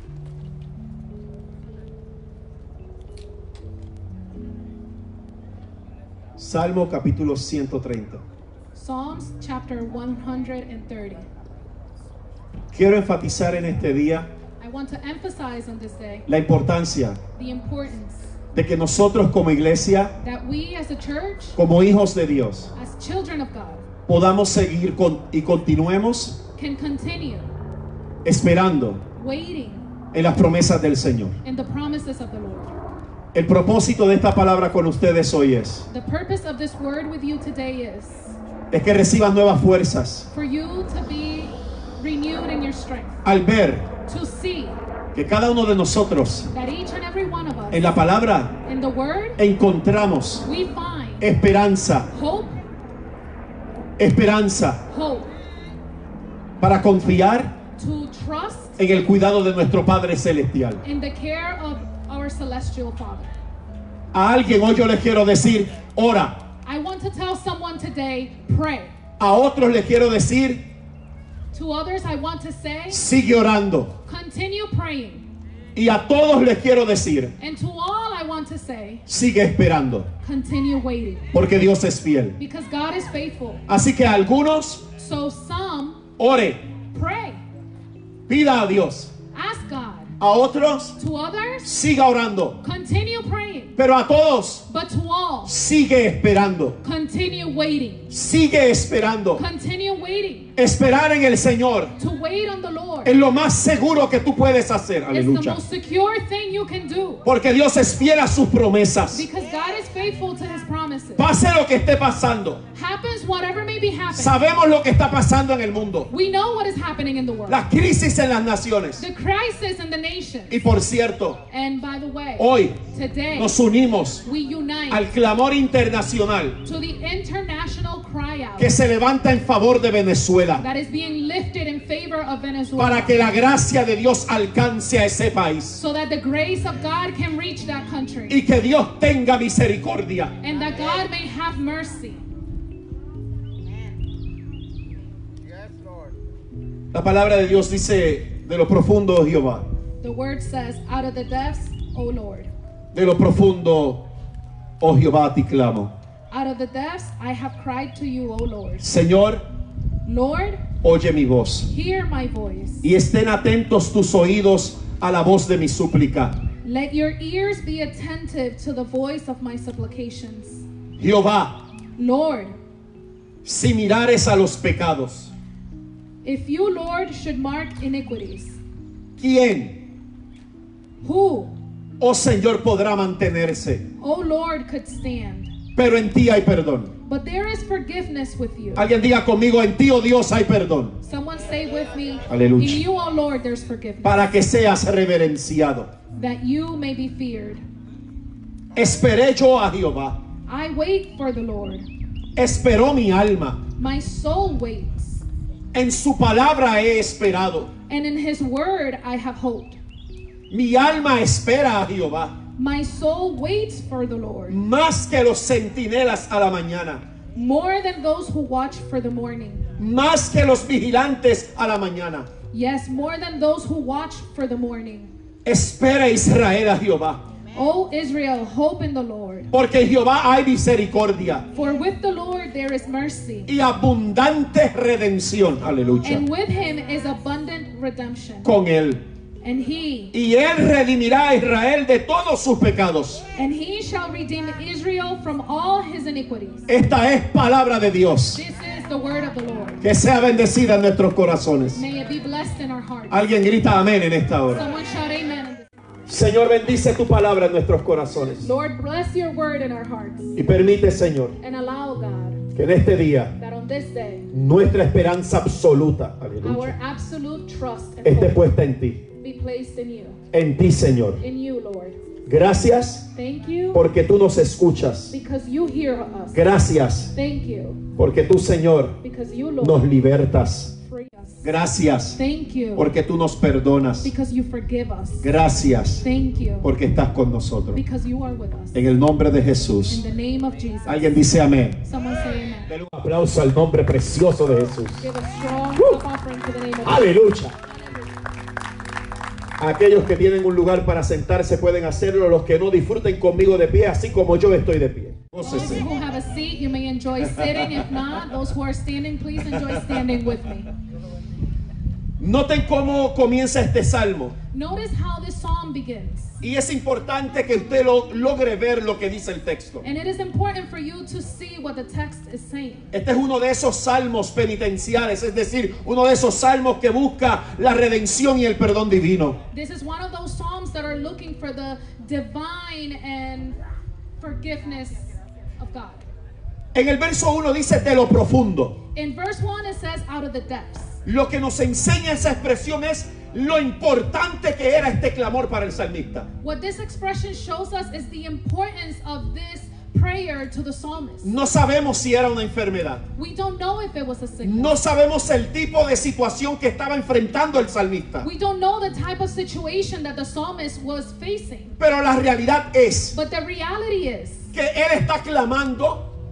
Speaker 2: Salmo capítulo 130.
Speaker 1: Psalms chapter 130.
Speaker 2: Quiero enfatizar en este día
Speaker 1: I want to emphasize on this day
Speaker 2: la importancia
Speaker 1: the importance
Speaker 2: de que nosotros como iglesia,
Speaker 1: that we as a church,
Speaker 2: como hijos de Dios,
Speaker 1: as children of God,
Speaker 2: podamos seguir y continuemos
Speaker 1: can continue
Speaker 2: esperando
Speaker 1: waiting
Speaker 2: en las promesas del Señor.
Speaker 1: in the promises of the Lord.
Speaker 2: El propósito de esta palabra con ustedes hoy es
Speaker 1: The purpose of this word with you today is
Speaker 2: que reciban nuevas fuerzas
Speaker 1: for you to be renewed in your strength,
Speaker 2: al ver
Speaker 1: to see
Speaker 2: que cada uno de nosotros
Speaker 1: that each and every one of us
Speaker 2: en la palabra
Speaker 1: in the word
Speaker 2: encontramos
Speaker 1: we find
Speaker 2: esperanza, esperanza
Speaker 1: hope
Speaker 2: para confiar
Speaker 1: to trust
Speaker 2: en el cuidado de nuestro Padre Celestial.
Speaker 1: in the care of our celestial Father.
Speaker 2: A alguien hoy yo les quiero decir, ora,
Speaker 1: I want to tell someone today, pray.
Speaker 2: A otros les quiero decir,
Speaker 1: To others, I want to say,
Speaker 2: sigue orando.
Speaker 1: continue praying.
Speaker 2: Y a todos les quiero decir,
Speaker 1: And to all, I want to say,
Speaker 2: sigue esperando,
Speaker 1: continue waiting.
Speaker 2: porque Dios es fiel.
Speaker 1: Because God is faithful.
Speaker 2: Así que a algunos,
Speaker 1: So some
Speaker 2: ore,
Speaker 1: pray.
Speaker 2: pida a Dios.
Speaker 1: Ask God.
Speaker 2: A otros,
Speaker 1: To others,
Speaker 2: siga orando.
Speaker 1: continue praying.
Speaker 2: Pero a todos,
Speaker 1: But to all,
Speaker 2: sigue esperando.
Speaker 1: continue waiting.
Speaker 2: Sigue esperando.
Speaker 1: Continue waiting.
Speaker 2: Esperar en el Señor
Speaker 1: To wait on the Lord
Speaker 2: es lo más seguro que tú puedes hacer.
Speaker 1: is the
Speaker 2: Aleluya.
Speaker 1: most secure thing you can do.
Speaker 2: Porque Dios es fiel a sus promesas.
Speaker 1: Because God is faithful to His promises.
Speaker 2: Pase lo que esté pasando.
Speaker 1: Happens whatever may be happening.
Speaker 2: Sabemos lo que está pasando en el mundo.
Speaker 1: We know what is happening in the world.
Speaker 2: La crisis en las naciones.
Speaker 1: The crisis in the nation.
Speaker 2: Y por cierto,
Speaker 1: And by the way,
Speaker 2: hoy
Speaker 1: today
Speaker 2: nos unimos
Speaker 1: we unite
Speaker 2: al clamor internacional
Speaker 1: to the international cry out
Speaker 2: que se levanta en favor de Venezuela,
Speaker 1: that is being lifted in favor of Venezuela,
Speaker 2: para que la gracia de Dios alcance a ese país
Speaker 1: so that the grace of God can reach that country
Speaker 2: y que Dios tenga misericordia.
Speaker 1: and that God may have mercy.
Speaker 2: La palabra de Dios dice, de lo profundo, Jehová,
Speaker 1: The word says, out of the depths, O Lord,
Speaker 2: de lo profundo, oh Jehová, a ti clamo.
Speaker 1: out of the depths I have cried to you, O Lord.
Speaker 2: Señor,
Speaker 1: Lord,
Speaker 2: oye mi voz
Speaker 1: hear my voice.
Speaker 2: y estén atentos tus oídos a la voz de mi súplica.
Speaker 1: Let your ears be attentive to the voice of my supplications.
Speaker 2: Jehová,
Speaker 1: Lord,
Speaker 2: si mirares a los pecados,
Speaker 1: if you, Lord, should mark iniquities,
Speaker 2: ¿quién,
Speaker 1: who,
Speaker 2: oh Señor, podrá mantenerse?
Speaker 1: O Lord, could stand?
Speaker 2: Pero en ti hay perdón.
Speaker 1: But there is forgiveness with you.
Speaker 2: Alguien diga conmigo, en ti, oh Dios, hay perdón,
Speaker 1: Someone say with me,
Speaker 2: Aleluya.
Speaker 1: in you, O Lord, there's forgiveness,
Speaker 2: para que seas reverenciado.
Speaker 1: that you may be feared.
Speaker 2: Esperé yo a Jehová,
Speaker 1: I wait for the Lord.
Speaker 2: esperó mi alma,
Speaker 1: My soul waits,
Speaker 2: en su palabra he esperado.
Speaker 1: and in his word I have hoped.
Speaker 2: Mi alma espera a Jehová,
Speaker 1: My soul waits for the Lord,
Speaker 2: más que los centinelas a la mañana,
Speaker 1: more than those who watch for the morning.
Speaker 2: más que los vigilantes a la mañana.
Speaker 1: Yes, more than those who watch for the morning.
Speaker 2: Espera Israel a Jehová,
Speaker 1: O Israel, hope in the Lord.
Speaker 2: porque en Jehová hay misericordia
Speaker 1: For with the Lord there is mercy,
Speaker 2: y abundante redención. Aleluya.
Speaker 1: and with him is abundant redemption.
Speaker 2: Con él.
Speaker 1: And he
Speaker 2: Y él redimirá a Israel de todos sus pecados.
Speaker 1: shall redeem Israel from all his iniquities.
Speaker 2: Esta es palabra de Dios.
Speaker 1: This is the word of the Lord.
Speaker 2: Que sea bendecida en nuestros corazones.
Speaker 1: May it be blessed in our hearts.
Speaker 2: Alguien grita amén en esta hora.
Speaker 1: Someone shout amen.
Speaker 2: Señor, bendice tu palabra en nuestros corazones.
Speaker 1: Lord, bless your word in our hearts.
Speaker 2: Y permite, Señor,
Speaker 1: And allow, God,
Speaker 2: que en este día
Speaker 1: that on this day,
Speaker 2: nuestra esperanza absoluta,
Speaker 1: our
Speaker 2: aleluya,
Speaker 1: absolute trust and
Speaker 2: esté
Speaker 1: hope
Speaker 2: puesta en ti.
Speaker 1: be placed in you.
Speaker 2: En ti, Señor.
Speaker 1: In you, Lord.
Speaker 2: Gracias
Speaker 1: Thank you
Speaker 2: porque tú nos escuchas.
Speaker 1: because you hear us.
Speaker 2: Gracias
Speaker 1: Thank you
Speaker 2: porque tú, Señor,
Speaker 1: because you,
Speaker 2: nos
Speaker 1: Lord,
Speaker 2: libertas.
Speaker 1: free us.
Speaker 2: Gracias
Speaker 1: Thank you
Speaker 2: porque tú nos perdonas.
Speaker 1: because you forgive us.
Speaker 2: Gracias
Speaker 1: Thank you
Speaker 2: porque estás con nosotros.
Speaker 1: because you are with us.
Speaker 2: En el nombre de
Speaker 1: In
Speaker 2: Jesús.
Speaker 1: the name of Jesus.
Speaker 2: Alguien dice amén.
Speaker 1: Someone say amen.
Speaker 2: Denle un aplauso al nombre precioso de Jesús.
Speaker 1: Give a strong clap offering to the name of Jesus.
Speaker 2: Aleluya. Aquellos que tienen un lugar para sentarse pueden hacerlo. Los que no, disfruten conmigo de pie, así como yo estoy de pie.
Speaker 1: Those
Speaker 2: Gócese.
Speaker 1: who have a seat, you may enjoy sitting. If not, those who are standing, please enjoy standing with me.
Speaker 2: Noten cómo comienza este salmo.
Speaker 1: Notice how this psalm begins.
Speaker 2: Y es importante que usted logre ver lo que dice el texto.
Speaker 1: And it is important for you to see what the text is saying.
Speaker 2: Este es uno de esos salmos penitenciales, es decir, uno de esos salmos que busca la redención y el perdón divino.
Speaker 1: This is one of those psalms that are looking for the divine and forgiveness of God.
Speaker 2: En el verso 1 dice de lo profundo.
Speaker 1: In verse 1 it says out of the depths.
Speaker 2: Lo que nos enseña esa expresión es lo importante que era este clamor para el salmista.
Speaker 1: What this expression shows us is the importance of this prayer to the psalmist.
Speaker 2: No sabemos si era una enfermedad.
Speaker 1: We don't know if it was a sickness.
Speaker 2: No sabemos el tipo de situación que estaba enfrentando el salmista.
Speaker 1: We don't know the type of situation that the psalmist was facing.
Speaker 2: Pero la realidad es
Speaker 1: But the reality is
Speaker 2: que él está clamando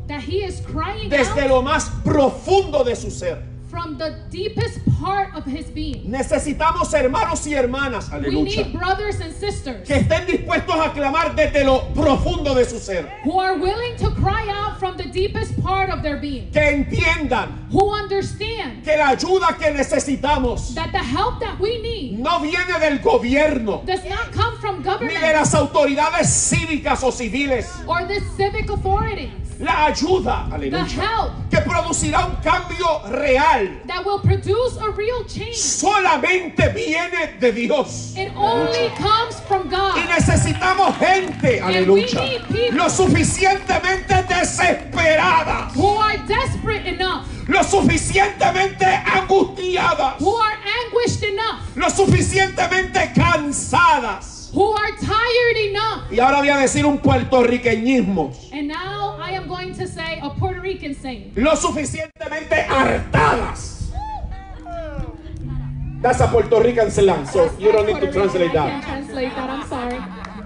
Speaker 1: that he is crying
Speaker 2: desde
Speaker 1: out
Speaker 2: lo más profundo de su ser.
Speaker 1: from the deepest part of his being.
Speaker 2: Necesitamos hermanos y hermanas,
Speaker 1: We
Speaker 2: aleluya,
Speaker 1: need brothers and sisters
Speaker 2: que estén dispuestos a clamar desde lo profundo de su ser.
Speaker 1: who are willing to cry out from the deepest part of their being,
Speaker 2: Que entiendan
Speaker 1: who understand
Speaker 2: que la ayuda que necesitamos
Speaker 1: that the help that we need
Speaker 2: no viene del gobierno,
Speaker 1: does not come from
Speaker 2: ni de
Speaker 1: government
Speaker 2: las autoridades cívicas o civiles.
Speaker 1: or the civic authorities.
Speaker 2: La ayuda,
Speaker 1: The
Speaker 2: aleluya,
Speaker 1: help
Speaker 2: que producirá un cambio real,
Speaker 1: that will produce a real change.
Speaker 2: solamente viene de Dios.
Speaker 1: It only comes from
Speaker 2: Y
Speaker 1: God.
Speaker 2: necesitamos gente, aleluya,
Speaker 1: we need people
Speaker 2: lo suficientemente desesperada,
Speaker 1: Who are desperate enough,
Speaker 2: lo suficientemente angustiadas,
Speaker 1: who are anguished enough,
Speaker 2: lo suficientemente cansadas.
Speaker 1: who are tired enough.
Speaker 2: Y ahora voy a decir un puertorriqueñismo,
Speaker 1: And now I am going to say a Puerto Rican saying.
Speaker 2: lo suficientemente hartadas. That's a Puerto Rican slang, so you don't need to translate
Speaker 1: I
Speaker 2: that.
Speaker 1: can't translate that, I'm sorry.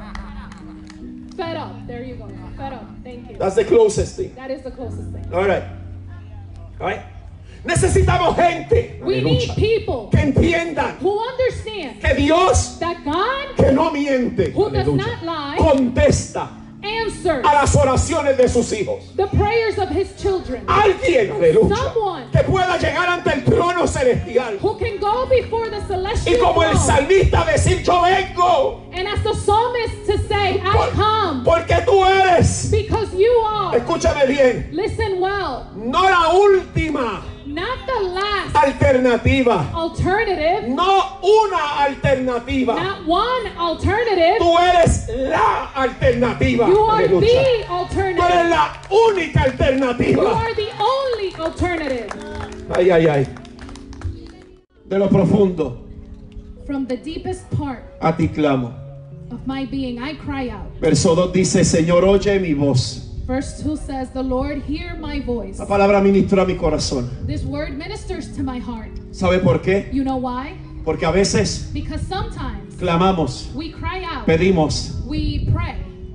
Speaker 1: Fed up, there you go. Fed up, thank you.
Speaker 2: That's the closest thing.
Speaker 1: That is the closest thing.
Speaker 2: All right. All right. Necesitamos gente,
Speaker 1: We
Speaker 2: aleluya,
Speaker 1: need people
Speaker 2: que entiendan
Speaker 1: who understand
Speaker 2: que Dios,
Speaker 1: that God
Speaker 2: que no miente,
Speaker 1: Who does
Speaker 2: aleluya,
Speaker 1: not lie,
Speaker 2: contesta
Speaker 1: answers
Speaker 2: a las oraciones de sus hijos.
Speaker 1: the prayers of his children,
Speaker 2: Alguien, aleluya,
Speaker 1: Someone.
Speaker 2: que pueda llegar ante el trono celestial
Speaker 1: who can go before the
Speaker 2: y
Speaker 1: celestial
Speaker 2: como el
Speaker 1: throne,
Speaker 2: salmista decir, yo vengo
Speaker 1: and as the psalmist to say, I come
Speaker 2: porque tú eres,
Speaker 1: because you are.
Speaker 2: escúchame bien,
Speaker 1: Listen well,
Speaker 2: no la última
Speaker 1: not the last
Speaker 2: alternativa,
Speaker 1: alternative,
Speaker 2: no una alternativa,
Speaker 1: not one alternative.
Speaker 2: tú eres la alternativa,
Speaker 1: You are
Speaker 2: aleluya.
Speaker 1: the
Speaker 2: Tú eres
Speaker 1: alternative.
Speaker 2: la única
Speaker 1: You
Speaker 2: alternativa.
Speaker 1: are the only alternative.
Speaker 2: Ay, ay, ay. De lo profundo
Speaker 1: From the deepest part
Speaker 2: a ti clamo.
Speaker 1: of my being, I cry out.
Speaker 2: Verso 2 dice, Señor, oye mi voz.
Speaker 1: Verse 2 says, the Lord hear my voice.
Speaker 2: La palabra ministra a mi corazón.
Speaker 1: This word ministers to my heart.
Speaker 2: ¿Sabe por qué?
Speaker 1: You know why?
Speaker 2: Porque a veces
Speaker 1: Because sometimes
Speaker 2: clamamos,
Speaker 1: we cry out,
Speaker 2: pedimos,
Speaker 1: we pray.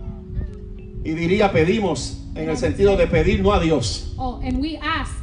Speaker 2: y diría pedimos en el sentido de pedir no a Dios.
Speaker 1: Oh, and we ask,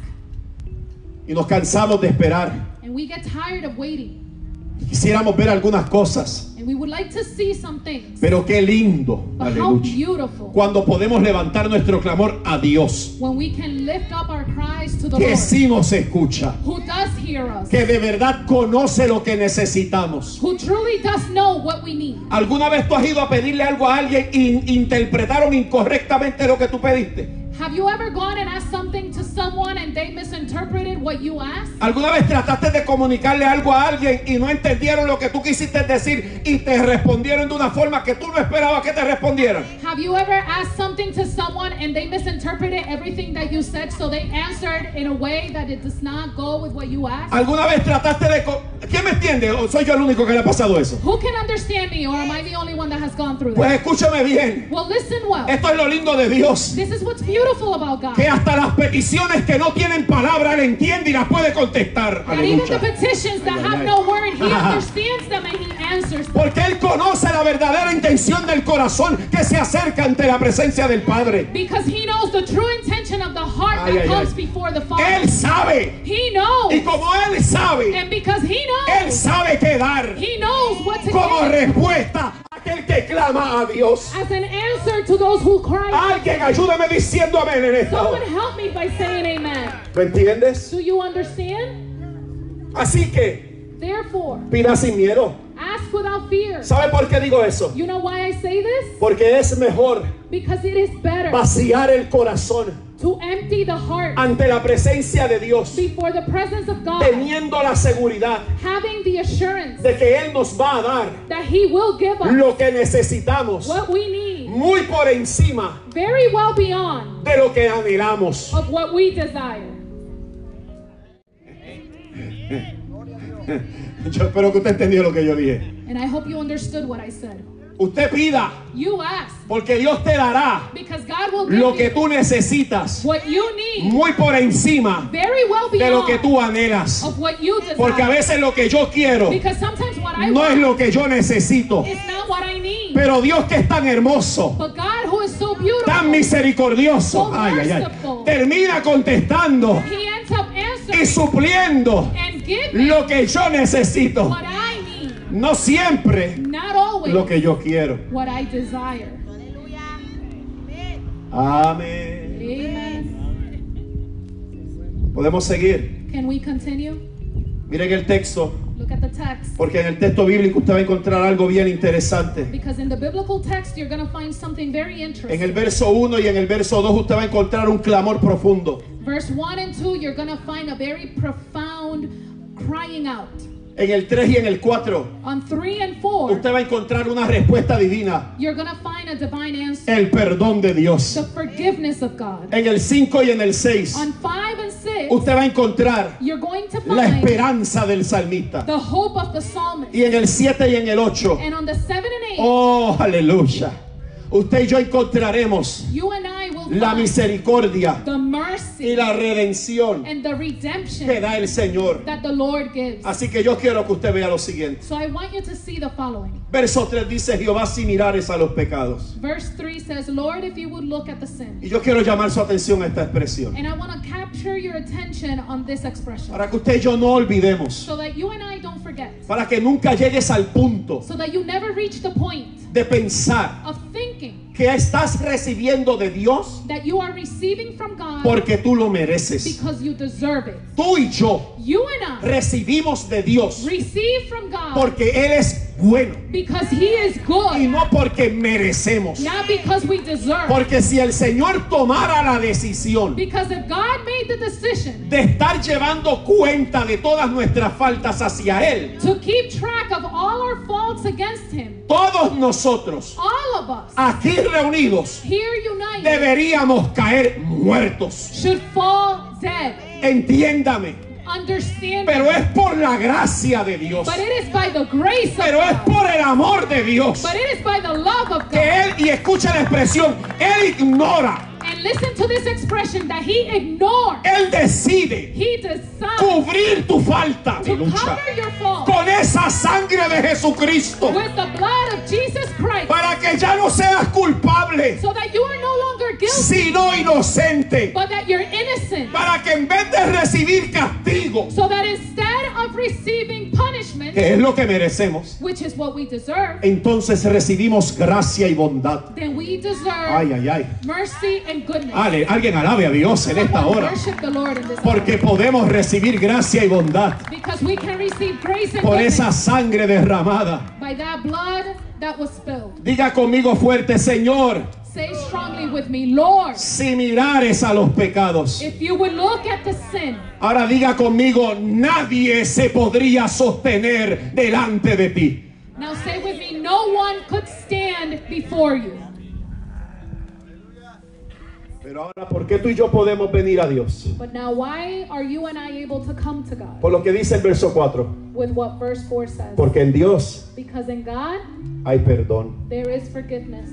Speaker 2: Y nos cansamos de esperar.
Speaker 1: and we get tired of waiting.
Speaker 2: Quisiéramos ver algunas cosas,
Speaker 1: And we would like to see some things.
Speaker 2: pero qué lindo,
Speaker 1: But how
Speaker 2: aleluya,
Speaker 1: beautiful
Speaker 2: cuando podemos levantar nuestro clamor a Dios,
Speaker 1: when we can lift up our cries to the
Speaker 2: que
Speaker 1: Lord,
Speaker 2: sí nos escucha,
Speaker 1: who does hear us,
Speaker 2: que de verdad conoce lo que necesitamos.
Speaker 1: who truly does know what we need.
Speaker 2: ¿Alguna vez tú has ido a pedirle algo a alguien y interpretaron incorrectamente lo que tú pediste?
Speaker 1: Have you ever gone and asked something to someone and they misinterpreted what you asked?
Speaker 2: ¿Alguna vez trataste de comunicarle algo a alguien y no entendieron lo que tú quisiste decir y te respondieron de una forma que tú no esperabas que te respondieran?
Speaker 1: Have you ever asked something to someone and they misinterpreted everything that you said, so they answered in a way that it does not go with what you asked?
Speaker 2: ¿Alguna vez trataste de... ¿Quién me entiende? ¿O soy yo el único que le ha pasado eso?
Speaker 1: Who can understand me, or am I the only one that has gone through
Speaker 2: Pues
Speaker 1: that?
Speaker 2: escúchame bien.
Speaker 1: Well, listen well.
Speaker 2: Esto es lo lindo de Dios.
Speaker 1: This is what's beautiful about God.
Speaker 2: Que hasta las peticiones que no tienen palabra Él entiende y las puede contestar.
Speaker 1: And even the
Speaker 2: Aleluya.
Speaker 1: petitions that
Speaker 2: Ay, ay,
Speaker 1: have
Speaker 2: ay.
Speaker 1: no word, He
Speaker 2: Ajá.
Speaker 1: understands them and He answers them.
Speaker 2: Porque Él conoce la verdadera intención del corazón que se acerca ante la presencia del Padre.
Speaker 1: Because He knows the true intention of the heart
Speaker 2: Ay,
Speaker 1: that
Speaker 2: ay,
Speaker 1: comes
Speaker 2: ay.
Speaker 1: before the Father.
Speaker 2: Él sabe.
Speaker 1: He knows.
Speaker 2: Y como Él sabe,
Speaker 1: And because He
Speaker 2: Él
Speaker 1: knows,
Speaker 2: sabe qué dar
Speaker 1: He knows what to
Speaker 2: como
Speaker 1: give
Speaker 2: respuesta a aquel que clama a Dios.
Speaker 1: as an answer to those who cry.
Speaker 2: Alguien ayúdame diciendo amén en esta
Speaker 1: Someone
Speaker 2: hora.
Speaker 1: help me by saying amen.
Speaker 2: ¿Lo entiendes?
Speaker 1: Do you understand?
Speaker 2: Así que
Speaker 1: Therefore,
Speaker 2: pida sin miedo.
Speaker 1: ask without fear.
Speaker 2: ¿Sabe por qué digo eso?
Speaker 1: You know why I say this?
Speaker 2: Porque es mejor
Speaker 1: Because it is better
Speaker 2: vaciar el corazón
Speaker 1: to empty the heart
Speaker 2: ante la presencia de Dios,
Speaker 1: before the presence of God,
Speaker 2: teniendo la seguridad
Speaker 1: having the assurance
Speaker 2: de que Él nos va a dar
Speaker 1: that He will give us
Speaker 2: lo que necesitamos,
Speaker 1: what we need,
Speaker 2: muy por encima
Speaker 1: very well beyond
Speaker 2: de lo que anhelamos.
Speaker 1: of what we desire.
Speaker 2: Yo espero que usted entendió lo que yo dije.
Speaker 1: And I hope you understood what I said.
Speaker 2: Usted pida,
Speaker 1: You ask
Speaker 2: porque Dios te dará
Speaker 1: because God will give
Speaker 2: lo que
Speaker 1: you
Speaker 2: tú necesitas,
Speaker 1: what you need,
Speaker 2: muy por encima
Speaker 1: very well
Speaker 2: de lo que
Speaker 1: beyond
Speaker 2: tú anhelas.
Speaker 1: of what you desire.
Speaker 2: Porque a veces lo que yo quiero
Speaker 1: Because sometimes what I
Speaker 2: no es
Speaker 1: want
Speaker 2: lo que yo necesito.
Speaker 1: is not what I need.
Speaker 2: Pero Dios, que es tan hermoso,
Speaker 1: But God, who is so beautiful,
Speaker 2: tan misericordioso,
Speaker 1: so
Speaker 2: ay, ay, ay,
Speaker 1: merciful.
Speaker 2: termina contestando
Speaker 1: He ends up
Speaker 2: y
Speaker 1: answering
Speaker 2: supliendo
Speaker 1: and giving
Speaker 2: lo que yo necesito.
Speaker 1: what I need,
Speaker 2: No siempre
Speaker 1: not always
Speaker 2: lo que yo quiero.
Speaker 1: what I desire.
Speaker 2: Amén.
Speaker 1: Amen.
Speaker 2: Podemos seguir.
Speaker 1: Can we continue?
Speaker 2: Miren el texto,
Speaker 1: Look at the text.
Speaker 2: porque en el texto bíblico usted va a encontrar algo bien interesante.
Speaker 1: Because in the biblical text, you're going to find something very
Speaker 2: En
Speaker 1: interesting.
Speaker 2: el verso 1 y en el verso 2 usted va a encontrar un clamor profundo.
Speaker 1: Verse 1 and 2, you're going to find a very profound crying out.
Speaker 2: En el 3 y en el 4
Speaker 1: On 3 and 4,
Speaker 2: usted va a encontrar una respuesta divina.
Speaker 1: you're going to find a divine answer.
Speaker 2: El perdón de Dios.
Speaker 1: The forgiveness of God.
Speaker 2: En el 5 y en el 6
Speaker 1: On 5 and 6,
Speaker 2: usted va a encontrar
Speaker 1: you're going to
Speaker 2: la
Speaker 1: find
Speaker 2: esperanza del salmista.
Speaker 1: the hope of the psalmist.
Speaker 2: Y en el 7 y en el 8,
Speaker 1: And on the 7 and 8,
Speaker 2: oh, aleluya, usted y yo encontraremos
Speaker 1: you and I will
Speaker 2: la
Speaker 1: find
Speaker 2: misericordia
Speaker 1: the
Speaker 2: y
Speaker 1: mercy
Speaker 2: la redención
Speaker 1: and the
Speaker 2: que
Speaker 1: redemption
Speaker 2: da el Señor.
Speaker 1: that the Lord gives.
Speaker 2: Así que yo quiero que usted vea lo siguiente.
Speaker 1: So I want you to see the following.
Speaker 2: Verso 3 dice: Jehová, si mirares a los pecados.
Speaker 1: Verse 3 says, Lord, if you would look at the sin.
Speaker 2: Y yo quiero llamar su atención a esta expresión,
Speaker 1: And I want to capture your attention on this expression
Speaker 2: para que usted y yo no olvidemos,
Speaker 1: so that you and I don't forget,
Speaker 2: para que nunca llegues al punto
Speaker 1: so that you never reach the point
Speaker 2: de pensar
Speaker 1: of thinking
Speaker 2: que estás recibiendo de Dios
Speaker 1: that you are receiving from God
Speaker 2: porque tú lo mereces.
Speaker 1: because you deserve it.
Speaker 2: Tú y yo
Speaker 1: You and I
Speaker 2: recibimos de Dios
Speaker 1: receive from God
Speaker 2: porque Él es bueno
Speaker 1: because He is
Speaker 2: y
Speaker 1: good,
Speaker 2: no porque merecemos.
Speaker 1: not because we deserve.
Speaker 2: Porque si el Señor tomara la decisión
Speaker 1: Because if God made the decision
Speaker 2: de estar llevando cuenta de todas nuestras faltas hacia Él,
Speaker 1: to keep track of all our faults against Him,
Speaker 2: todos nosotros
Speaker 1: all of us
Speaker 2: aquí reunidos
Speaker 1: here united
Speaker 2: deberíamos caer muertos.
Speaker 1: should fall dead.
Speaker 2: Entiéndame,
Speaker 1: Understand
Speaker 2: pero
Speaker 1: me.
Speaker 2: es por la gracia de Dios,
Speaker 1: But it is by the grace of
Speaker 2: pero es
Speaker 1: God.
Speaker 2: por el amor de Dios
Speaker 1: But it is by the love of
Speaker 2: que
Speaker 1: God.
Speaker 2: Él, y escucha la expresión, Él ignora,
Speaker 1: And listen to this expression that He ignored.
Speaker 2: Él decide
Speaker 1: He decides
Speaker 2: cubrir tu falta,
Speaker 1: to
Speaker 2: aleluya,
Speaker 1: cover your fault
Speaker 2: con esa sangre de Jesucristo,
Speaker 1: with the blood of Jesus Christ
Speaker 2: para que ya no seas culpable,
Speaker 1: so that you are no longer guilty,
Speaker 2: sino inocente,
Speaker 1: but that you're innocent.
Speaker 2: para que en vez de recibir castigo,
Speaker 1: So that instead of receiving punishment,
Speaker 2: que es lo que merecemos,
Speaker 1: which is what we deserve,
Speaker 2: entonces recibimos gracia y bondad.
Speaker 1: then we deserve
Speaker 2: Ay, ay, ay.
Speaker 1: mercy and goodness.
Speaker 2: Alguien alabe a Dios en esta
Speaker 1: Someone
Speaker 2: hora,
Speaker 1: worship the Lord in this
Speaker 2: porque
Speaker 1: hour.
Speaker 2: podemos recibir gracia y bondad
Speaker 1: Because we can receive grace and
Speaker 2: por
Speaker 1: goodness
Speaker 2: esa sangre derramada.
Speaker 1: by that blood that was spilled.
Speaker 2: Diga conmigo fuerte: Señor,
Speaker 1: Say strongly with me, Lord,
Speaker 2: si mirares a los pecados.
Speaker 1: if you would look at the sin.
Speaker 2: Ahora diga conmigo: nadie se podría sostener delante de ti.
Speaker 1: Now say with me, no one could stand before you.
Speaker 2: Pero ahora, ¿por qué tú y yo podemos venir a Dios?
Speaker 1: But now why are you and I able to come to God?
Speaker 2: Por lo que dice el verso 4.
Speaker 1: With what verse 4 says.
Speaker 2: Porque en Dios
Speaker 1: Because in God,
Speaker 2: hay perdón.
Speaker 1: there is forgiveness.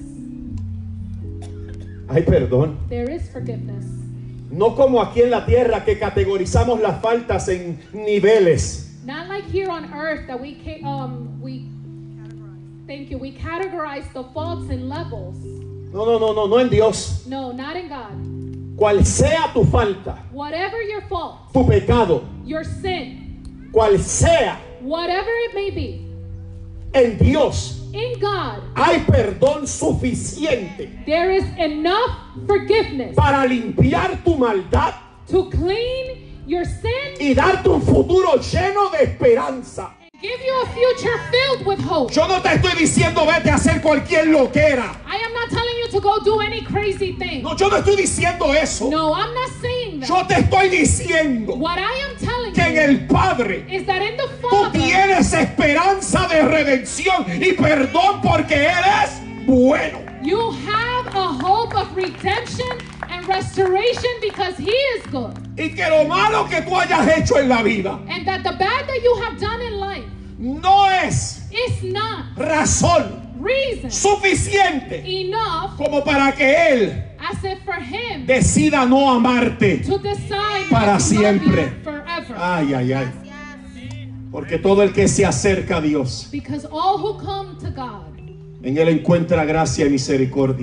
Speaker 2: Hay perdón.
Speaker 1: There is forgiveness.
Speaker 2: No como aquí en la tierra, que categorizamos las faltas en niveles.
Speaker 1: Not like here on earth that we categorize the faults in levels.
Speaker 2: No en Dios.
Speaker 1: No, not in God.
Speaker 2: Cual sea tu falta,
Speaker 1: Whatever your fault,
Speaker 2: tu pecado,
Speaker 1: your sin,
Speaker 2: cual sea,
Speaker 1: whatever it may be,
Speaker 2: en Dios
Speaker 1: in God,
Speaker 2: hay perdón suficiente
Speaker 1: there is enough forgiveness
Speaker 2: para limpiar tu maldad
Speaker 1: to clean your sin
Speaker 2: y darte un futuro lleno de esperanza.
Speaker 1: and give you a future filled with hope.
Speaker 2: Yo no te estoy diciendo vete a hacer cualquier loquera.
Speaker 1: I am not telling you to go do any crazy thing.
Speaker 2: No, yo no estoy diciendo eso.
Speaker 1: No, I'm not saying that.
Speaker 2: Yo te estoy diciendo
Speaker 1: What I am telling
Speaker 2: que en
Speaker 1: you
Speaker 2: el Padre
Speaker 1: is that in the
Speaker 2: tú
Speaker 1: Father,
Speaker 2: tienes esperanza de redención y perdón, porque Él es bueno.
Speaker 1: you have a hope of redemption and restoration because He is good.
Speaker 2: Y que lo malo que tú hayas hecho en la vida
Speaker 1: And that the bad that you have done in life
Speaker 2: no es
Speaker 1: is not
Speaker 2: razón
Speaker 1: reason
Speaker 2: suficiente
Speaker 1: enough
Speaker 2: como para que Él
Speaker 1: as if for Him
Speaker 2: decida no amarte
Speaker 1: to decide
Speaker 2: para
Speaker 1: not to love
Speaker 2: siempre.
Speaker 1: you forever.
Speaker 2: Ay, ay, ay. Porque todo el que se acerca a Dios,
Speaker 1: Because all who come to God,
Speaker 2: en Él encuentra gracia y misericordia.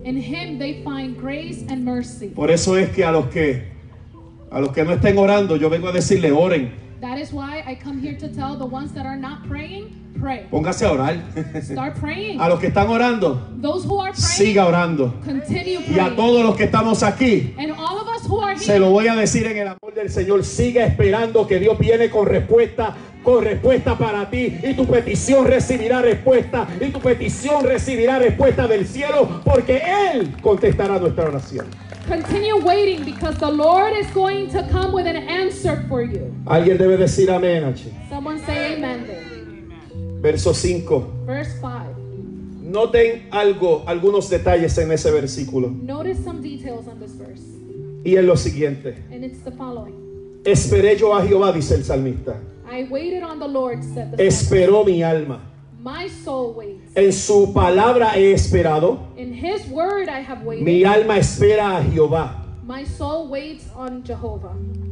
Speaker 1: In him they find grace and mercy.
Speaker 2: Por eso es que a los que no estén orando, yo vengo a decirle, oren.
Speaker 1: That is why I come here to tell the ones that are not praying, pray.
Speaker 2: Póngase a orar.
Speaker 1: Start praying.
Speaker 2: A los que están orando,
Speaker 1: Those who are praying,
Speaker 2: siga orando.
Speaker 1: continue
Speaker 2: Y a
Speaker 1: praying.
Speaker 2: todos los que estamos aquí,
Speaker 1: And all of us who are
Speaker 2: se
Speaker 1: here,
Speaker 2: lo voy a decir en el amor del Señor. Siga esperando que Dios viene con respuesta para ti. Y tu petición recibirá respuesta. Y tu petición recibirá respuesta del cielo. Porque Él contestará nuestra oración.
Speaker 1: continue waiting because the Lord is going to come with an answer for you.
Speaker 2: Alguien debe decir amén, H.
Speaker 1: Someone say amen there.
Speaker 2: Verso 5.
Speaker 1: Verse 5.
Speaker 2: Noten algunos detalles en ese versículo.
Speaker 1: Notice some details on this verse.
Speaker 2: Y en lo siguiente.
Speaker 1: And it's the following.
Speaker 2: Esperé yo a Jehová, dice el salmista.
Speaker 1: I waited on the Lord, said the psalmist.
Speaker 2: Esperó mi alma.
Speaker 1: My soul waits.
Speaker 2: En su palabra he esperado.
Speaker 1: In his word I have waited.
Speaker 2: Mi alma espera a Jehová.
Speaker 1: My soul waits on Jehovah.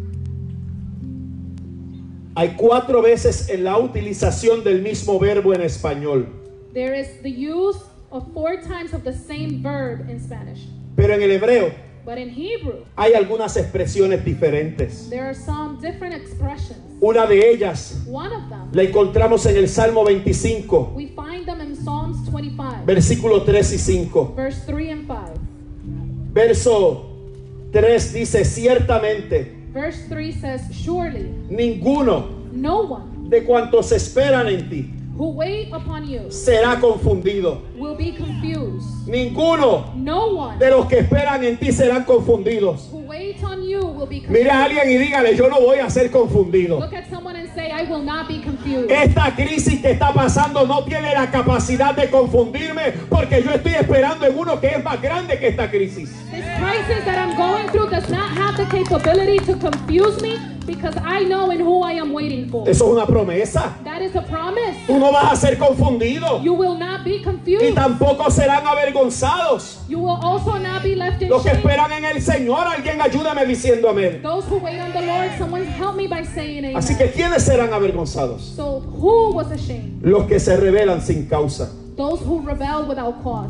Speaker 2: Hay 4 veces en la utilización del mismo verbo en español.
Speaker 1: There is the use of 4 times of the same verb in Spanish.
Speaker 2: Pero en el hebreo
Speaker 1: But in Hebrew,
Speaker 2: hay algunas expresiones diferentes.
Speaker 1: there are some different expressions.
Speaker 2: Una de ellas
Speaker 1: One of them,
Speaker 2: la encontramos en el Salmo 25,
Speaker 1: we find them in Psalms 25,
Speaker 2: versículos 3 y 5.
Speaker 1: verse 3 and 5.
Speaker 2: Verso 3 dice, ciertamente
Speaker 1: Verse 3 says, surely
Speaker 2: ninguno
Speaker 1: no one
Speaker 2: de cuantos esperan en ti
Speaker 1: who wait upon you
Speaker 2: será confundido.
Speaker 1: will be confused.
Speaker 2: Ninguno
Speaker 1: No one
Speaker 2: de los que esperan en ti serán confundidos.
Speaker 1: who wait on you will be confused.
Speaker 2: Mira a alguien y dígale, yo no voy a ser confundido.
Speaker 1: Look at someone and say, I will not be confused.
Speaker 2: Esta crisis que está pasando no tiene la capacidad de confundirme porque yo estoy esperando en uno que es más grande que esta crisis.
Speaker 1: This crisis that I'm going through does not have the capability to confuse me because I know in who I am waiting for.
Speaker 2: Eso es una promesa.
Speaker 1: That is a promise.
Speaker 2: Tú no vas a ser confundido
Speaker 1: You will not be
Speaker 2: y
Speaker 1: confused.
Speaker 2: tampoco serán avergonzados.
Speaker 1: You will also not be left in
Speaker 2: Los que
Speaker 1: shame.
Speaker 2: esperan en el Señor, alguien ayúdame diciendo amén.
Speaker 1: Those who wait on the Lord, someone help me by saying amen.
Speaker 2: Así que ¿quiénes serán avergonzados?
Speaker 1: So who was ashamed?
Speaker 2: Los que se rebelan sin causa.
Speaker 1: Those who rebelled without cause.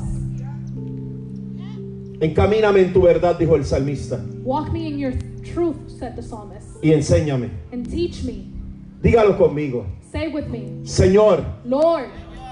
Speaker 2: Encamíname en tu verdad, dijo el salmista,
Speaker 1: Walk me in your truth, said the psalmist,
Speaker 2: y enséñame.
Speaker 1: and teach me.
Speaker 2: Dígalo conmigo.
Speaker 1: Say with me,
Speaker 2: Señor,
Speaker 1: Lord,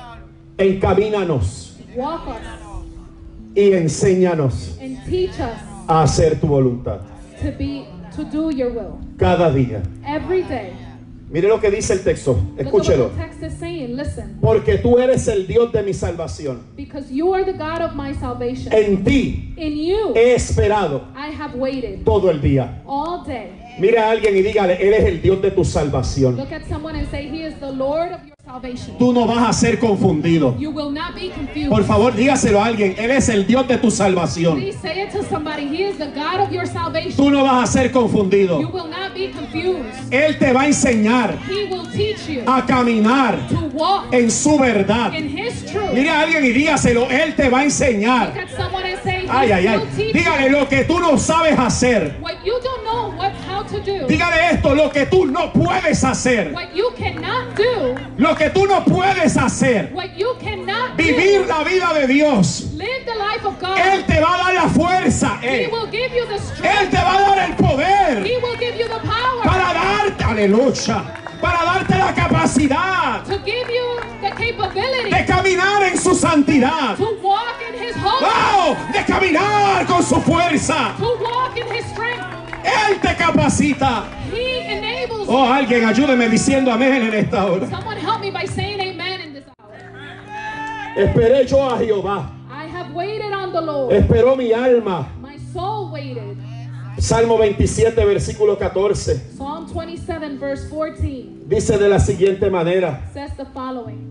Speaker 2: encamínanos
Speaker 1: walk us
Speaker 2: y enséñanos
Speaker 1: and teach us
Speaker 2: a hacer tu voluntad
Speaker 1: to do your will
Speaker 2: cada día.
Speaker 1: every day.
Speaker 2: Mire lo que dice el texto,
Speaker 1: Look at
Speaker 2: escúchelo.
Speaker 1: what the text is saying. Listen,
Speaker 2: Porque tú eres el Dios de mi salvación.
Speaker 1: because you are the God of my salvation.
Speaker 2: En ti
Speaker 1: In you,
Speaker 2: he esperado
Speaker 1: I have waited
Speaker 2: todo el día.
Speaker 1: all day.
Speaker 2: Mire a alguien y dígale, Él es el Dios de tu salvación.
Speaker 1: Look at someone and say, He is the Lord of your salvation.
Speaker 2: Tú no vas a ser confundido.
Speaker 1: You will not be confused.
Speaker 2: Por favor, dígaselo a alguien, Él es el Dios de tu salvación.
Speaker 1: Please say it to somebody. He is the God of your salvation.
Speaker 2: Tú no vas a ser
Speaker 1: You
Speaker 2: confundido.
Speaker 1: will not be confused.
Speaker 2: Él te va a enseñar
Speaker 1: He will teach you
Speaker 2: a caminar
Speaker 1: to walk
Speaker 2: en su verdad.
Speaker 1: in His truth.
Speaker 2: Mire a alguien y dígaselo, Él te va a
Speaker 1: Look
Speaker 2: enseñar.
Speaker 1: at someone and say, He
Speaker 2: Ay, ay, ay.
Speaker 1: will teach
Speaker 2: Dígale
Speaker 1: you
Speaker 2: lo que tú no sabes hacer.
Speaker 1: what you don't know how to do.
Speaker 2: Dígale esto, lo que tú no puedes hacer.
Speaker 1: What you cannot do.
Speaker 2: Lo que tú no puedes hacer.
Speaker 1: What you cannot
Speaker 2: Vivir
Speaker 1: do.
Speaker 2: la vida de Dios.
Speaker 1: Live the life of God.
Speaker 2: Él te va a dar la fuerza.
Speaker 1: He will give you the
Speaker 2: Él
Speaker 1: strength.
Speaker 2: te va a dar el poder
Speaker 1: He will give you the power
Speaker 2: para darte, aleluya, para darte la capacidad
Speaker 1: to give you the capability
Speaker 2: de caminar en su santidad.
Speaker 1: to walk in His holiness,
Speaker 2: ¡Wow! De caminar con su fuerza.
Speaker 1: to walk in His strength.
Speaker 2: Él te capacita.
Speaker 1: He enables
Speaker 2: Oh,
Speaker 1: you.
Speaker 2: alguien ayúdeme diciendo amén en esta hora.
Speaker 1: Someone help me by saying amen in this hour.
Speaker 2: Esperé yo a Jehová.
Speaker 1: I have waited on the Lord.
Speaker 2: Esperó mi alma.
Speaker 1: My soul waited.
Speaker 2: Salmo 27, versículo 14.
Speaker 1: Psalm 27 verse 14
Speaker 2: Dice de la siguiente manera.
Speaker 1: says the following.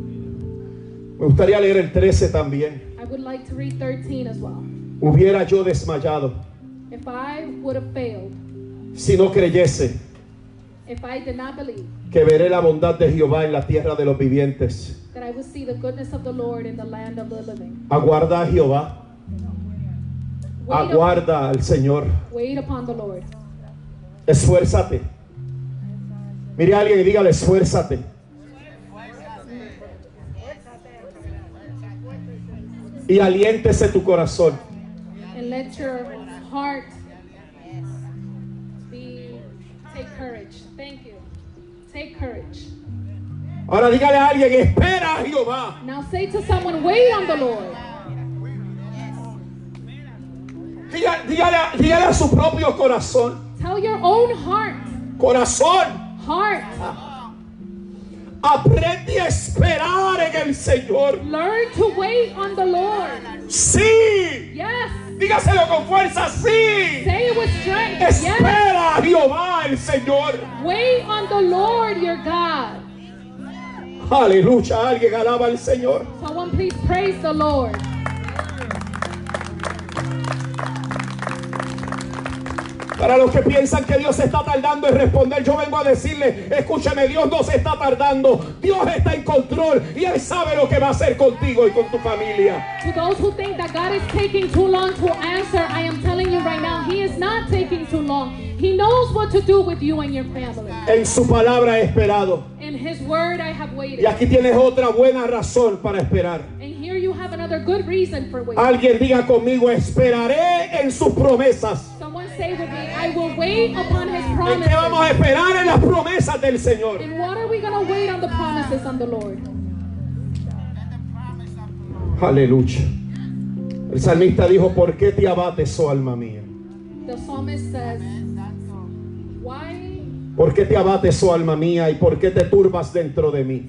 Speaker 2: Me gustaría leer el 13 también.
Speaker 1: I would like to read 13 as well.
Speaker 2: Hubiera yo desmayado
Speaker 1: If I would have failed,
Speaker 2: si no creyese
Speaker 1: if I did not believe
Speaker 2: que veré la bondad de Jehová en la tierra de los vivientes.
Speaker 1: that I would see the goodness of the Lord in the land of the living.
Speaker 2: Aguarda a Jehová. Aguarda al Señor.
Speaker 1: Wait upon the Lord.
Speaker 2: Esfuérzate. Mire a alguien y dígale, esfuérzate. Y aliéntese tu corazón.
Speaker 1: And let your heart take courage. Thank you. Take courage.
Speaker 2: Ahora dígale a alguien, espera a Jehová.
Speaker 1: Now say to someone, wait on the Lord.
Speaker 2: Dígale a su propio corazón.
Speaker 1: Tell your own heart.
Speaker 2: Corazón.
Speaker 1: Heart.
Speaker 2: Aprende a esperar en el Señor.
Speaker 1: Learn to wait on the Lord.
Speaker 2: Sí.
Speaker 1: Yes.
Speaker 2: Dígaselo con fuerza, sí.
Speaker 1: Say it with strength.
Speaker 2: Espera a Jehová el Señor.
Speaker 1: Yes. Wait on the Lord your God.
Speaker 2: Aleluya. Alguien alaba al Señor.
Speaker 1: Someone please praise the Lord.
Speaker 2: Para los que piensan que Dios se está tardando en responder, yo vengo a decirle, escúchame, Dios no se está tardando. Dios está en control y Él sabe lo que va a hacer contigo y con tu familia.
Speaker 1: To those who think that God is taking too long to answer, I am telling you right now, He is not taking too long. He knows what to do with you and your family.
Speaker 2: En su palabra he esperado.
Speaker 1: In His word I have waited.
Speaker 2: Y aquí tienes otra buena razón para esperar.
Speaker 1: And here you have another good reason for waiting.
Speaker 2: Alguien diga conmigo, esperaré en sus promesas.
Speaker 1: Someone say with me, I will wait upon His
Speaker 2: ¿En
Speaker 1: promises.
Speaker 2: qué vamos a esperar? En las promesas del Señor.
Speaker 1: And what are we going to wait on the promises on the Lord?
Speaker 2: Aleluya. El salmista dijo, ¿por qué te abates, oh alma mía?
Speaker 1: The psalmist says, why?
Speaker 2: ¿Por qué te abates, oh alma mía? ¿Y por qué te turbas dentro de mí?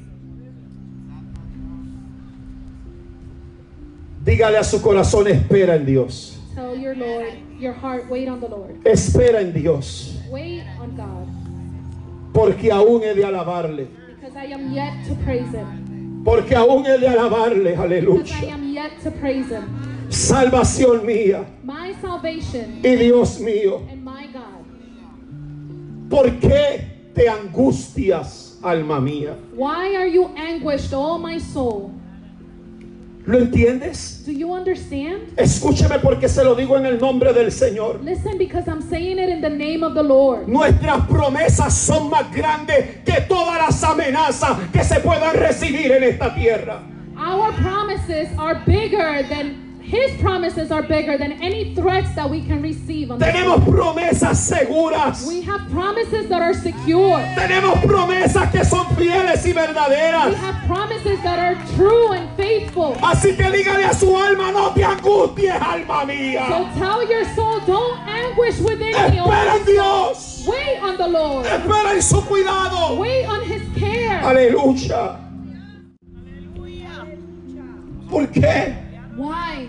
Speaker 2: Dígale a su corazón, espera en Dios.
Speaker 1: Tell your Lord, your heart, wait on the Lord.
Speaker 2: Espera en Dios.
Speaker 1: Wait on God.
Speaker 2: Porque aún he de alabarle.
Speaker 1: Because I am yet to praise Him.
Speaker 2: Porque aún he de alabarle.
Speaker 1: Because I
Speaker 2: Aleluya.
Speaker 1: am yet to praise Him.
Speaker 2: Salvación mía
Speaker 1: My salvation
Speaker 2: y Dios mío.
Speaker 1: and my God.
Speaker 2: ¿Por qué te angustias, alma mía?
Speaker 1: Why are you anguished, oh my soul?
Speaker 2: ¿Lo entiendes?
Speaker 1: Do you understand?
Speaker 2: Escúcheme porque se lo digo en el nombre del Señor.
Speaker 1: Listen, because I'm saying it in the name of the Lord.
Speaker 2: Nuestras promesas son más grandes que todas las amenazas que se puedan recibir en esta tierra.
Speaker 1: Our promises are bigger than His promises are bigger than any threats that we can receive. On
Speaker 2: Tenemos promesas seguras.
Speaker 1: we have promises that are secure.
Speaker 2: Tenemos promesas que son fieles y
Speaker 1: We
Speaker 2: verdaderas.
Speaker 1: have promises that are true and faithful.
Speaker 2: Así que dígale a su alma, no te angusties, alma
Speaker 1: So
Speaker 2: mía.
Speaker 1: tell your soul, don't anguish within me.
Speaker 2: Espera en
Speaker 1: Oh,
Speaker 2: Dios.
Speaker 1: wait on the Lord.
Speaker 2: Espera en su cuidado.
Speaker 1: Wait on His care.
Speaker 2: Aleluya. ¿Por qué?
Speaker 1: Why?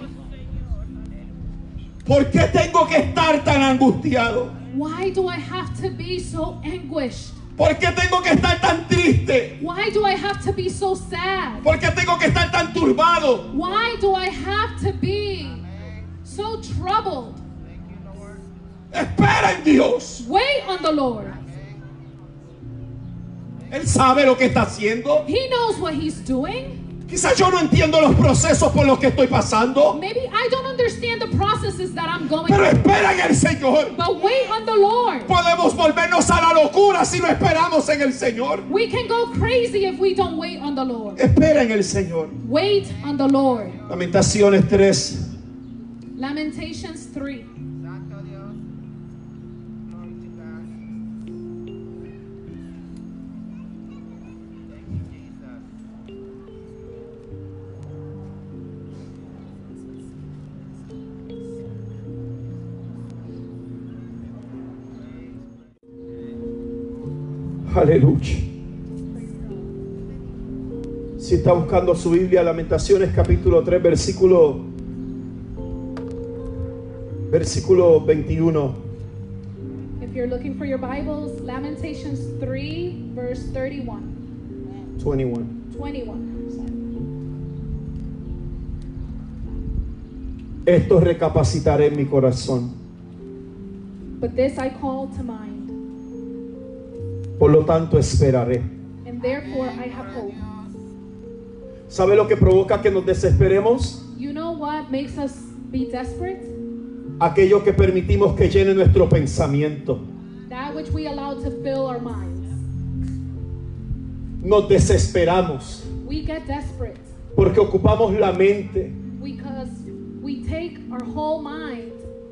Speaker 2: ¿Por qué tengo que estar tan angustiado?
Speaker 1: Why do I have to be so anguished?
Speaker 2: ¿Por qué tengo que estar tan triste?
Speaker 1: Why do I have to be so sad?
Speaker 2: ¿Por qué tengo que estar tan turbado?
Speaker 1: Why do I have to be so troubled?
Speaker 2: Espera en Dios.
Speaker 1: Wait on the Lord.
Speaker 2: Él sabe lo que está haciendo.
Speaker 1: He knows what He's doing.
Speaker 2: Quizás yo no entiendo los procesos por los que estoy pasando,
Speaker 1: Maybe I don't understand the processes that I'm going
Speaker 2: pero
Speaker 1: through.
Speaker 2: espera en el Señor.
Speaker 1: But wait on the Lord.
Speaker 2: Podemos volvernos a la locura si no esperamos en el Señor.
Speaker 1: We can go crazy if we don't wait on the Lord.
Speaker 2: Espera en el Señor.
Speaker 1: Wait on the Lord.
Speaker 2: Lamentaciones 3.
Speaker 1: Lamentations 3.
Speaker 2: Aleluya. Si está buscando su Biblia, Lamentaciones capítulo 3, versículo 21.
Speaker 1: If you're looking for your Bibles, Lamentations 3, verse 31.
Speaker 2: 21.
Speaker 1: 21.
Speaker 2: Esto recapacitaré en mi corazón.
Speaker 1: But this I call to mind,
Speaker 2: Por lo tanto esperaré.
Speaker 1: and therefore I have hope.
Speaker 2: ¿Sabe lo que provoca que nos desesperemos?
Speaker 1: You know what makes us be desperate?
Speaker 2: Aquello que permitimos que llene nuestro pensamiento.
Speaker 1: That which we allow to fill our minds.
Speaker 2: Nos desesperamos
Speaker 1: We get desperate
Speaker 2: porque ocupamos la mente
Speaker 1: Because we take our whole mind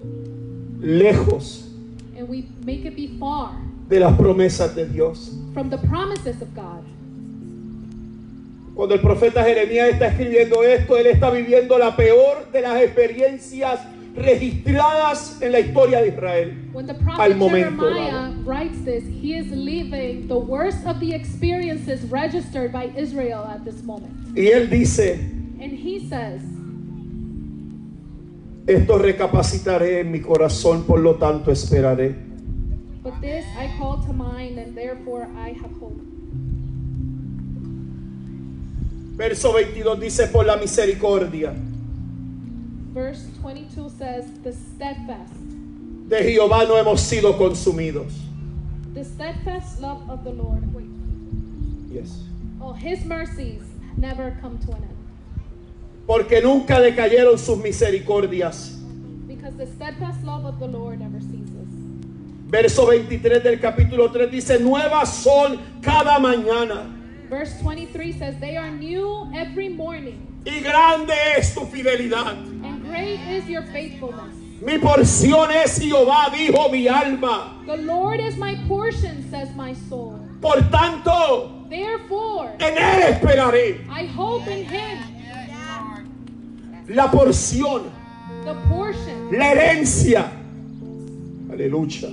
Speaker 2: lejos
Speaker 1: and we make it be far
Speaker 2: de las promesas de Dios.
Speaker 1: from the promises of God.
Speaker 2: Cuando el profeta Jeremías está escribiendo esto, él está viviendo la peor de las experiencias registradas en la historia de Israel.
Speaker 1: When the
Speaker 2: Al
Speaker 1: prophet
Speaker 2: momento
Speaker 1: Jeremiah writes this, he is living the worst of the experiences registered by Israel at this moment.
Speaker 2: Y él dice,
Speaker 1: And he says,
Speaker 2: esto recapacitaré en mi corazón, por lo tanto esperaré.
Speaker 1: but this I call to mind, and therefore I have hope.
Speaker 2: Verso 22 dice, por la misericordia
Speaker 1: Verse 22 says, the steadfast
Speaker 2: de Jehová no hemos sido consumidos.
Speaker 1: love of the Lord. Wait.
Speaker 2: Yes.
Speaker 1: Oh, his mercies never come to an end.
Speaker 2: Porque nunca decayeron sus misericordias.
Speaker 1: Because the steadfast love of the Lord never ceases.
Speaker 2: Verso 23 del capítulo 3 dice, nuevas son cada mañana.
Speaker 1: Verse 23 says, they are new every morning,
Speaker 2: Y grande es tu fidelidad.
Speaker 1: and great is your faithfulness.
Speaker 2: Mi porción es Jehová, dijo mi alma.
Speaker 1: The Lord is my portion, says my soul.
Speaker 2: Por tanto,
Speaker 1: Therefore,
Speaker 2: en él esperaré.
Speaker 1: I hope in him.
Speaker 2: La porción,
Speaker 1: The portion,
Speaker 2: la herencia. Aleluya.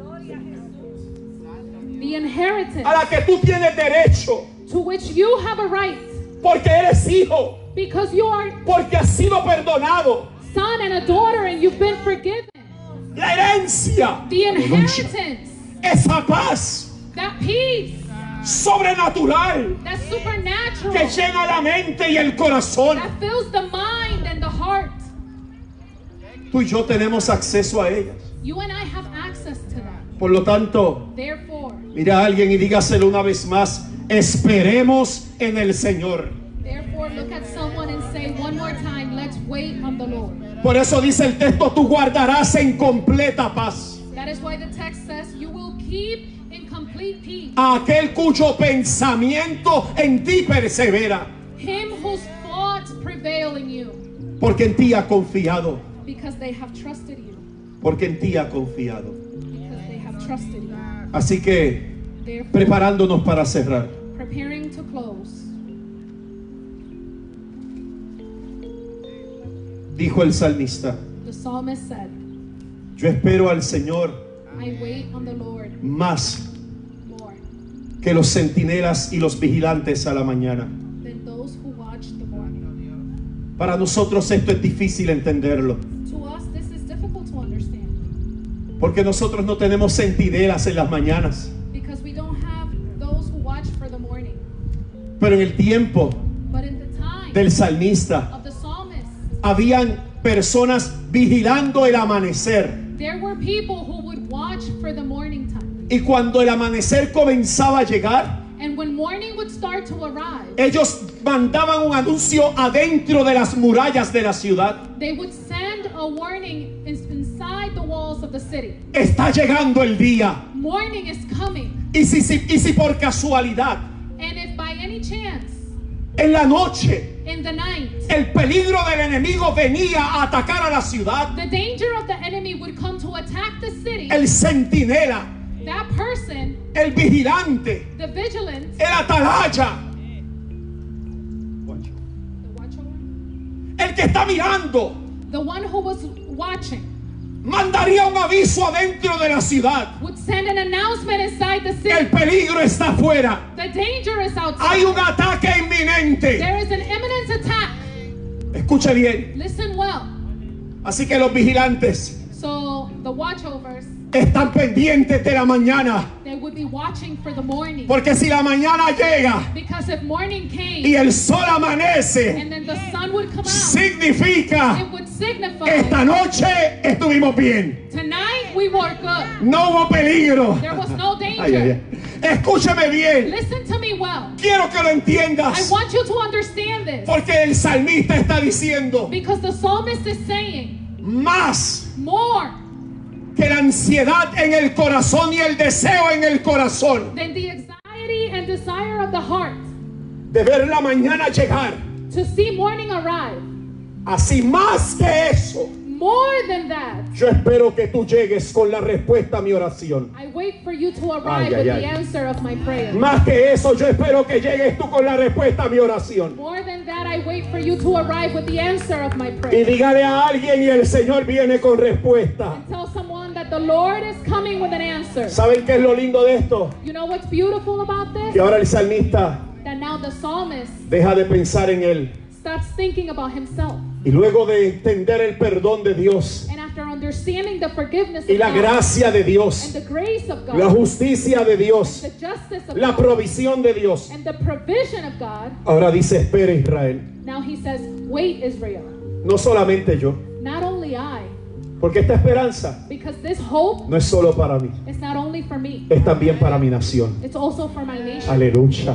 Speaker 1: the inheritance
Speaker 2: A la que tú tienes derecho.
Speaker 1: to which you have a right,
Speaker 2: Porque eres hijo.
Speaker 1: because you are
Speaker 2: Porque has sido perdonado.
Speaker 1: son and a daughter and you've been forgiven.
Speaker 2: La herencia.
Speaker 1: The
Speaker 2: Aleluya.
Speaker 1: inheritance,
Speaker 2: Esa paz
Speaker 1: that peace,
Speaker 2: sobrenatural
Speaker 1: that supernatural,
Speaker 2: que llena la mente y el corazón.
Speaker 1: that fills the mind and the heart.
Speaker 2: Tú y yo tenemos acceso a ellas.
Speaker 1: You and I have access to that.
Speaker 2: Por lo tanto,
Speaker 1: Therefore,
Speaker 2: mira a alguien y dígaselo una vez más. Esperemos en el Señor.
Speaker 1: look at someone and say one more time, let's wait on the Lord.
Speaker 2: Por eso dice el texto, tú guardarás en completa paz
Speaker 1: That is why the text says you will keep in complete peace
Speaker 2: a aquel cuyo pensamiento en ti persevera,
Speaker 1: him whose thoughts prevail in you,
Speaker 2: porque en ti ha confiado,
Speaker 1: because they have trusted you.
Speaker 2: porque en ti ha confiado.
Speaker 1: Because they have trusted you.
Speaker 2: Así que,
Speaker 1: Therefore,
Speaker 2: preparándonos para cerrar,
Speaker 1: preparing to close,
Speaker 2: dijo el salmista,
Speaker 1: the psalmist said,
Speaker 2: yo espero al Señor
Speaker 1: I wait on the Lord
Speaker 2: más
Speaker 1: more
Speaker 2: que los centinelas y los vigilantes a la mañana.
Speaker 1: than those who watch the morning.
Speaker 2: Para nosotros esto es difícil entenderlo,
Speaker 1: To us, this is difficult to understand
Speaker 2: porque nosotros no tenemos centinelas en las mañanas.
Speaker 1: because we don't have those who watch for the morning.
Speaker 2: Pero en el tiempo
Speaker 1: But in the time
Speaker 2: del salmista,
Speaker 1: of the psalmist,
Speaker 2: habían personas vigilando el amanecer.
Speaker 1: there were people who would watch for the morning time.
Speaker 2: Y cuando el amanecer comenzaba a llegar,
Speaker 1: And when morning would start to arrive,
Speaker 2: ellos mandaban un anuncio adentro de las murallas de la ciudad.
Speaker 1: they would send a warning inside the walls of the city.
Speaker 2: Está llegando el día.
Speaker 1: Morning is coming.
Speaker 2: Y si por casualidad,
Speaker 1: And if by any chance,
Speaker 2: en la noche,
Speaker 1: in the night,
Speaker 2: el peligro del enemigo venía a atacar a la ciudad,
Speaker 1: the danger of the enemy would come to attack the city,
Speaker 2: el centinela,
Speaker 1: that person,
Speaker 2: el vigilante,
Speaker 1: the vigilant,
Speaker 2: el atalaya,
Speaker 1: the watcher,
Speaker 2: el que está mirando,
Speaker 1: the one who was watching,
Speaker 2: mandaría un aviso adentro de la ciudad.
Speaker 1: would send an announcement inside the
Speaker 2: El
Speaker 1: city.
Speaker 2: peligro está afuera.
Speaker 1: The danger is
Speaker 2: Hay
Speaker 1: outside.
Speaker 2: un ataque inminente.
Speaker 1: There is an imminent attack.
Speaker 2: Escuche bien.
Speaker 1: Listen well.
Speaker 2: Así que los vigilantes
Speaker 1: So the watchovers,
Speaker 2: están pendientes de la mañana.
Speaker 1: they would be watching for the morning.
Speaker 2: Porque si la mañana llega
Speaker 1: Because if morning
Speaker 2: y
Speaker 1: came
Speaker 2: el sol amanece,
Speaker 1: and then the sun would come out,
Speaker 2: significa
Speaker 1: it would signify
Speaker 2: esta noche estuvimos bien.
Speaker 1: tonight we were good.
Speaker 2: No hubo peligro.
Speaker 1: There was no
Speaker 2: Ay, ay,
Speaker 1: danger.
Speaker 2: ay. Escúcheme bien.
Speaker 1: Listen to me well.
Speaker 2: Quiero que lo
Speaker 1: I
Speaker 2: entiendas.
Speaker 1: want you to understand this.
Speaker 2: Porque el salmista está diciendo
Speaker 1: Because the psalmist is saying
Speaker 2: más
Speaker 1: more
Speaker 2: que la ansiedad en el corazón y el deseo en el corazón
Speaker 1: than the anxiety and desire of the heart
Speaker 2: de ver la mañana llegar.
Speaker 1: to see morning arrive.
Speaker 2: Así más que eso,
Speaker 1: More than that,
Speaker 2: yo espero que tú llegues con la respuesta a mi oración.
Speaker 1: I wait for you to arrive
Speaker 2: Ay,
Speaker 1: with
Speaker 2: ay,
Speaker 1: the
Speaker 2: ay.
Speaker 1: answer of my prayer.
Speaker 2: Más que eso, yo espero que llegues tú con la respuesta a mi oración.
Speaker 1: More than that, I wait for you to arrive with the answer of my
Speaker 2: Y
Speaker 1: prayer.
Speaker 2: dígale a alguien y el Señor viene con respuesta.
Speaker 1: And tell someone that the Lord is coming with an answer.
Speaker 2: ¿Saben qué es lo lindo de esto?
Speaker 1: You know what's beautiful about this?
Speaker 2: Que ahora el salmista
Speaker 1: That now the psalmist
Speaker 2: deja de pensar en él.
Speaker 1: stops thinking about himself.
Speaker 2: Y luego de entender el perdón de Dios
Speaker 1: And after understanding the forgiveness
Speaker 2: y
Speaker 1: of
Speaker 2: la
Speaker 1: God
Speaker 2: gracia de
Speaker 1: and
Speaker 2: Dios,
Speaker 1: the grace of
Speaker 2: la
Speaker 1: God,
Speaker 2: justicia de Dios,
Speaker 1: the justice of
Speaker 2: la
Speaker 1: God,
Speaker 2: provisión de Dios,
Speaker 1: and the provision of God,
Speaker 2: ahora dice, espera Israel,
Speaker 1: now he says, wait Israel,
Speaker 2: no solamente yo,
Speaker 1: not only I,
Speaker 2: porque esta esperanza
Speaker 1: because this hope
Speaker 2: no es solo para mí,
Speaker 1: is not only for me,
Speaker 2: es también para mi nación.
Speaker 1: it's also for my nation.
Speaker 2: Aleluya.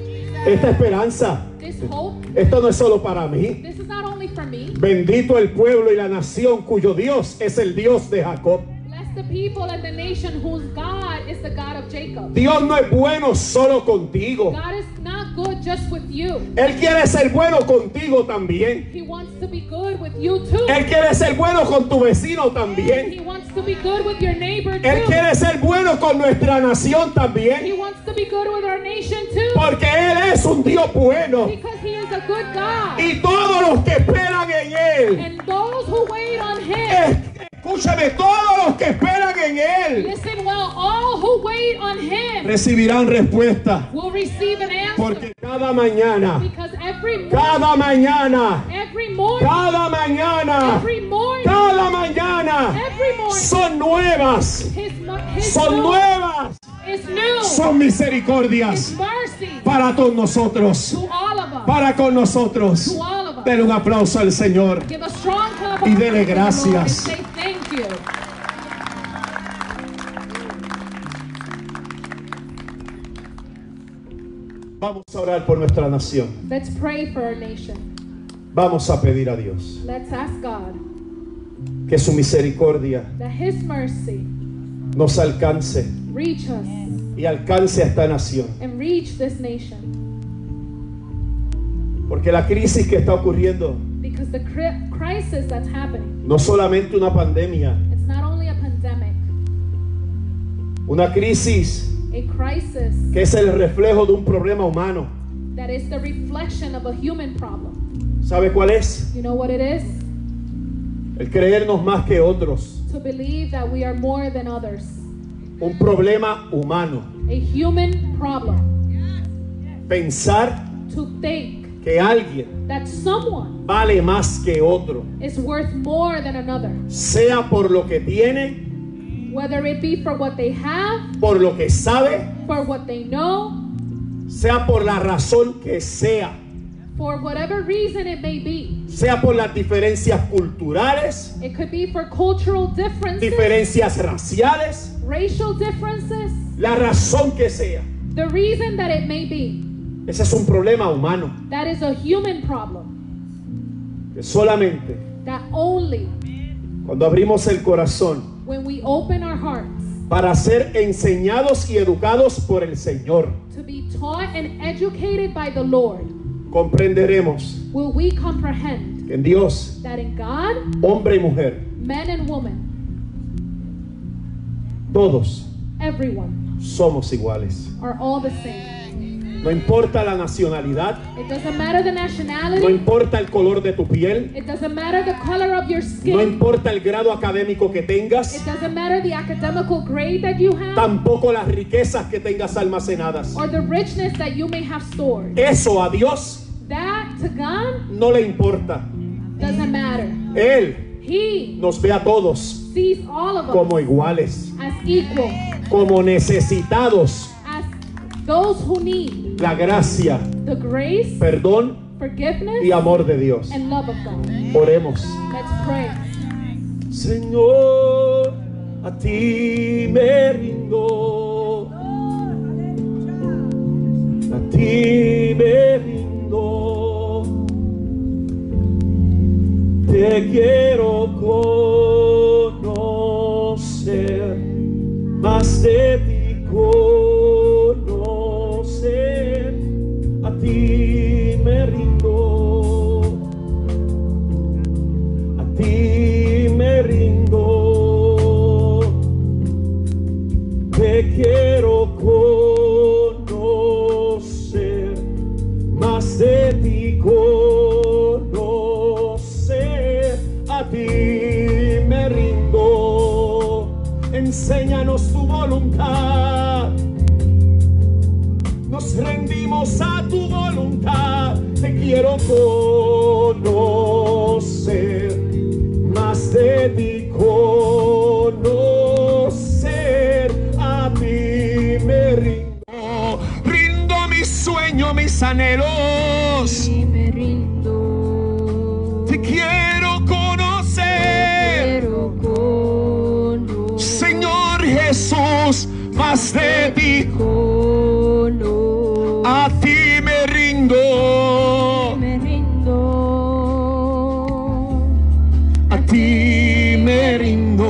Speaker 2: Esta esperanza,
Speaker 1: This hope,
Speaker 2: esto no es solo para mí.
Speaker 1: this is not only for me.
Speaker 2: Bendito el pueblo y la nación cuyo Dios es el Dios de Jacob.
Speaker 1: Bless the people and the nation whose God is the God of Jacob.
Speaker 2: Dios no es bueno solo contigo.
Speaker 1: God is not good just with you.
Speaker 2: Él quiere ser bueno contigo también.
Speaker 1: He wants to be good with you too.
Speaker 2: Él quiere ser bueno con tu vecino
Speaker 1: He
Speaker 2: también.
Speaker 1: wants to be good with your neighbor
Speaker 2: Él
Speaker 1: too.
Speaker 2: quiere ser bueno con nuestra nación
Speaker 1: He
Speaker 2: también.
Speaker 1: wants to be good with our nation too.
Speaker 2: Porque Él es un Dios bueno.
Speaker 1: Because he is a good God.
Speaker 2: Y todos los que esperan en Él,
Speaker 1: And those who wait on him,
Speaker 2: escúchame, todos los que esperan en Él
Speaker 1: listen well, all who wait on him
Speaker 2: recibirán respuesta.
Speaker 1: will receive an answer.
Speaker 2: Porque cada mañana,
Speaker 1: Because every
Speaker 2: cada mañana,
Speaker 1: morning,
Speaker 2: cada mañana,
Speaker 1: every morning,
Speaker 2: cada mañana
Speaker 1: every morning,
Speaker 2: son nuevas,
Speaker 1: his
Speaker 2: son
Speaker 1: new
Speaker 2: nuevas,
Speaker 1: is new.
Speaker 2: son
Speaker 1: His
Speaker 2: misericordias
Speaker 1: mercy
Speaker 2: para todos nosotros,
Speaker 1: to all of us.
Speaker 2: para con nosotros.
Speaker 1: To all of us.
Speaker 2: Denle un aplauso al Señor.
Speaker 1: Give a strong clap
Speaker 2: Y
Speaker 1: of
Speaker 2: dele
Speaker 1: praise to the Lord and
Speaker 2: gracias.
Speaker 1: say thank you.
Speaker 2: Vamos a orar por nuestra nación.
Speaker 1: Let's pray for our nation.
Speaker 2: Vamos a pedir a Dios
Speaker 1: Let's ask God
Speaker 2: que su misericordia
Speaker 1: that his mercy
Speaker 2: nos alcance
Speaker 1: reach us
Speaker 2: y alcance a esta nación.
Speaker 1: and reach this nation.
Speaker 2: Porque la crisis que está ocurriendo
Speaker 1: Because the crisis that's happening,
Speaker 2: no solamente una pandemia,
Speaker 1: it's not only a pandemic,
Speaker 2: una crisis
Speaker 1: a crisis
Speaker 2: que es el reflejo de un problema humano.
Speaker 1: that is the reflection of a human problem.
Speaker 2: ¿Sabe cuál es?
Speaker 1: You know what it is?
Speaker 2: El creernos más que otros.
Speaker 1: To believe that we are more than others.
Speaker 2: Un problema humano.
Speaker 1: A human problem.
Speaker 2: Pensar
Speaker 1: To think
Speaker 2: que alguien
Speaker 1: that someone
Speaker 2: vale más que otro,
Speaker 1: is worth more than another,
Speaker 2: sea por lo que tiene,
Speaker 1: whether it be for what they have,
Speaker 2: por lo que sabe,
Speaker 1: for what they know,
Speaker 2: sea por la razón que sea,
Speaker 1: for whatever reason it may be.
Speaker 2: sea por las diferencias culturales,
Speaker 1: It could be for cultural differences,
Speaker 2: diferencias raciales,
Speaker 1: racial differences,
Speaker 2: la razón que sea.
Speaker 1: the reason that it may be.
Speaker 2: Ese es un problema humano
Speaker 1: That is a human problem.
Speaker 2: que solamente
Speaker 1: That only
Speaker 2: cuando abrimos el corazón
Speaker 1: when we open our hearts
Speaker 2: para ser enseñados y educados por el Señor,
Speaker 1: to be taught and educated by the Lord,
Speaker 2: comprenderemos
Speaker 1: will we comprehend
Speaker 2: que en Dios,
Speaker 1: that in God,
Speaker 2: hombre y mujer,
Speaker 1: men and women,
Speaker 2: todos
Speaker 1: everyone
Speaker 2: somos iguales.
Speaker 1: are all the same.
Speaker 2: No importa la nacionalidad,
Speaker 1: It doesn't matter the
Speaker 2: no
Speaker 1: nationality.
Speaker 2: importa el color de tu piel,
Speaker 1: It doesn't matter the color of your
Speaker 2: no
Speaker 1: skin.
Speaker 2: importa el grado académico que
Speaker 1: It
Speaker 2: tengas,
Speaker 1: doesn't matter the academical grade that you have
Speaker 2: tampoco las riquezas que tengas almacenadas.
Speaker 1: or the richness that you may have stored.
Speaker 2: Eso a Dios
Speaker 1: That to God
Speaker 2: no le importa.
Speaker 1: doesn't matter.
Speaker 2: Él
Speaker 1: He
Speaker 2: nos ve a todos
Speaker 1: sees all of us
Speaker 2: como iguales,
Speaker 1: as equal,
Speaker 2: como necesitados.
Speaker 1: as those who need
Speaker 2: La gracia,
Speaker 1: the grace,
Speaker 2: perdón
Speaker 1: forgiveness,
Speaker 2: y amor de Dios.
Speaker 1: and love of God.
Speaker 2: Oremos.
Speaker 1: Let's pray.
Speaker 2: Señor, a ti me rindo, a ti me rindo, te quiero conocer, más de ti conocer, a ti me rindo, Enséñanos a tu voluntad. Te quiero conocer, más de ti conocer. A ti me rindo, rindo mi sueño, mis anhelos.
Speaker 4: Y me rindo.
Speaker 2: Te quiero conocer,
Speaker 4: Quiero conocer.
Speaker 2: Señor Jesús, más de ti.
Speaker 4: Conocer.
Speaker 2: A ti me rindo,
Speaker 4: Me rindo.
Speaker 2: a ti me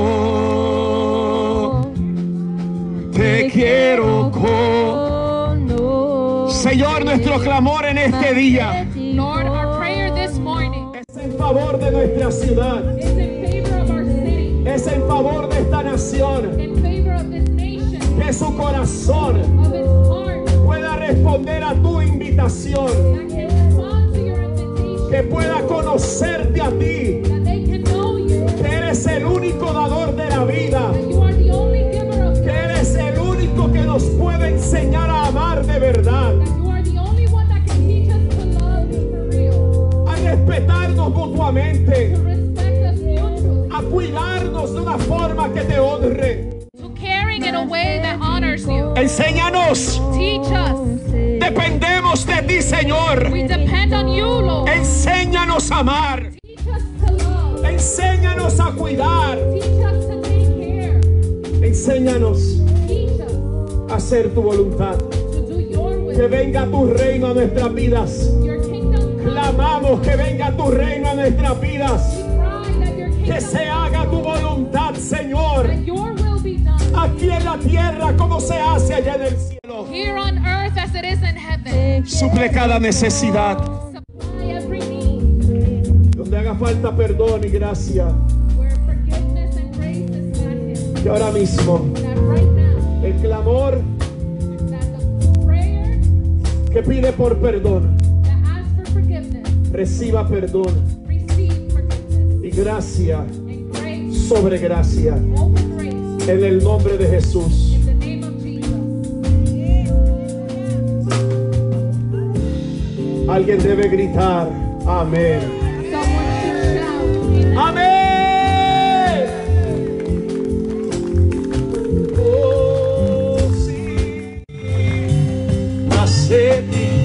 Speaker 2: rindo. Te quiero
Speaker 4: conocer.
Speaker 2: Señor, nuestro clamor en este día
Speaker 1: Lord, our prayer this morning
Speaker 2: es en favor de nuestra ciudad,
Speaker 1: is in favor of our city,
Speaker 2: es en favor de esta nación,
Speaker 1: in favor of this nation,
Speaker 2: que su corazón
Speaker 1: of its heart,
Speaker 2: pueda responder a tu invitación,
Speaker 1: that can respond to your invitation,
Speaker 2: que pueda conocerte a ti,
Speaker 1: that they can know you,
Speaker 2: que eres el único dador de la vida,
Speaker 1: that you are the only giver of
Speaker 2: que
Speaker 1: life,
Speaker 2: eres el único que nos puede enseñar a amar de verdad,
Speaker 1: that you are the only one that can teach us to love for real,
Speaker 2: a respetarnos mutuamente,
Speaker 1: to respect us mutually,
Speaker 2: a cuidarnos de una forma que te honre.
Speaker 1: to caring in a way that honors you.
Speaker 2: Enséñanos,
Speaker 1: Teach us.
Speaker 2: dependemos de ti, Señor.
Speaker 1: We depend on you, Lord.
Speaker 2: Enséñanos a amar,
Speaker 1: Teach us to love.
Speaker 2: enséñanos a cuidar,
Speaker 1: Teach us to take care.
Speaker 2: enséñanos
Speaker 1: Teach us
Speaker 2: a hacer tu voluntad.
Speaker 1: to do your
Speaker 2: Que
Speaker 1: will.
Speaker 2: venga tu reino a nuestras vidas.
Speaker 1: Your kingdom come.
Speaker 2: Clamamos que venga tu reino a nuestras vidas.
Speaker 1: We cry that your
Speaker 2: Que
Speaker 1: kingdom
Speaker 2: se haga tu voluntad, Señor,
Speaker 1: that your will be done
Speaker 2: aquí en la tierra como se hace allá en el cielo.
Speaker 1: here on earth as it is in heaven.
Speaker 2: Suple cada necesidad,
Speaker 1: Supply every need
Speaker 2: donde haga falta perdón y gracia.
Speaker 1: where forgiveness and grace is lacking.
Speaker 2: Que ahora mismo
Speaker 1: That right now,
Speaker 2: el clamor
Speaker 1: that the prayer
Speaker 2: que pide por perdón
Speaker 1: that asks for forgiveness
Speaker 2: reciba perdón
Speaker 1: receive forgiveness
Speaker 2: y gracia
Speaker 1: and grace
Speaker 2: sobre gracia
Speaker 1: over grace
Speaker 2: en el nombre de Jesús.
Speaker 1: in the name of Jesus.
Speaker 2: Alguien debe gritar amén.
Speaker 1: Someone should shout, Amen.
Speaker 2: Amén. Oh, sí. Más de ti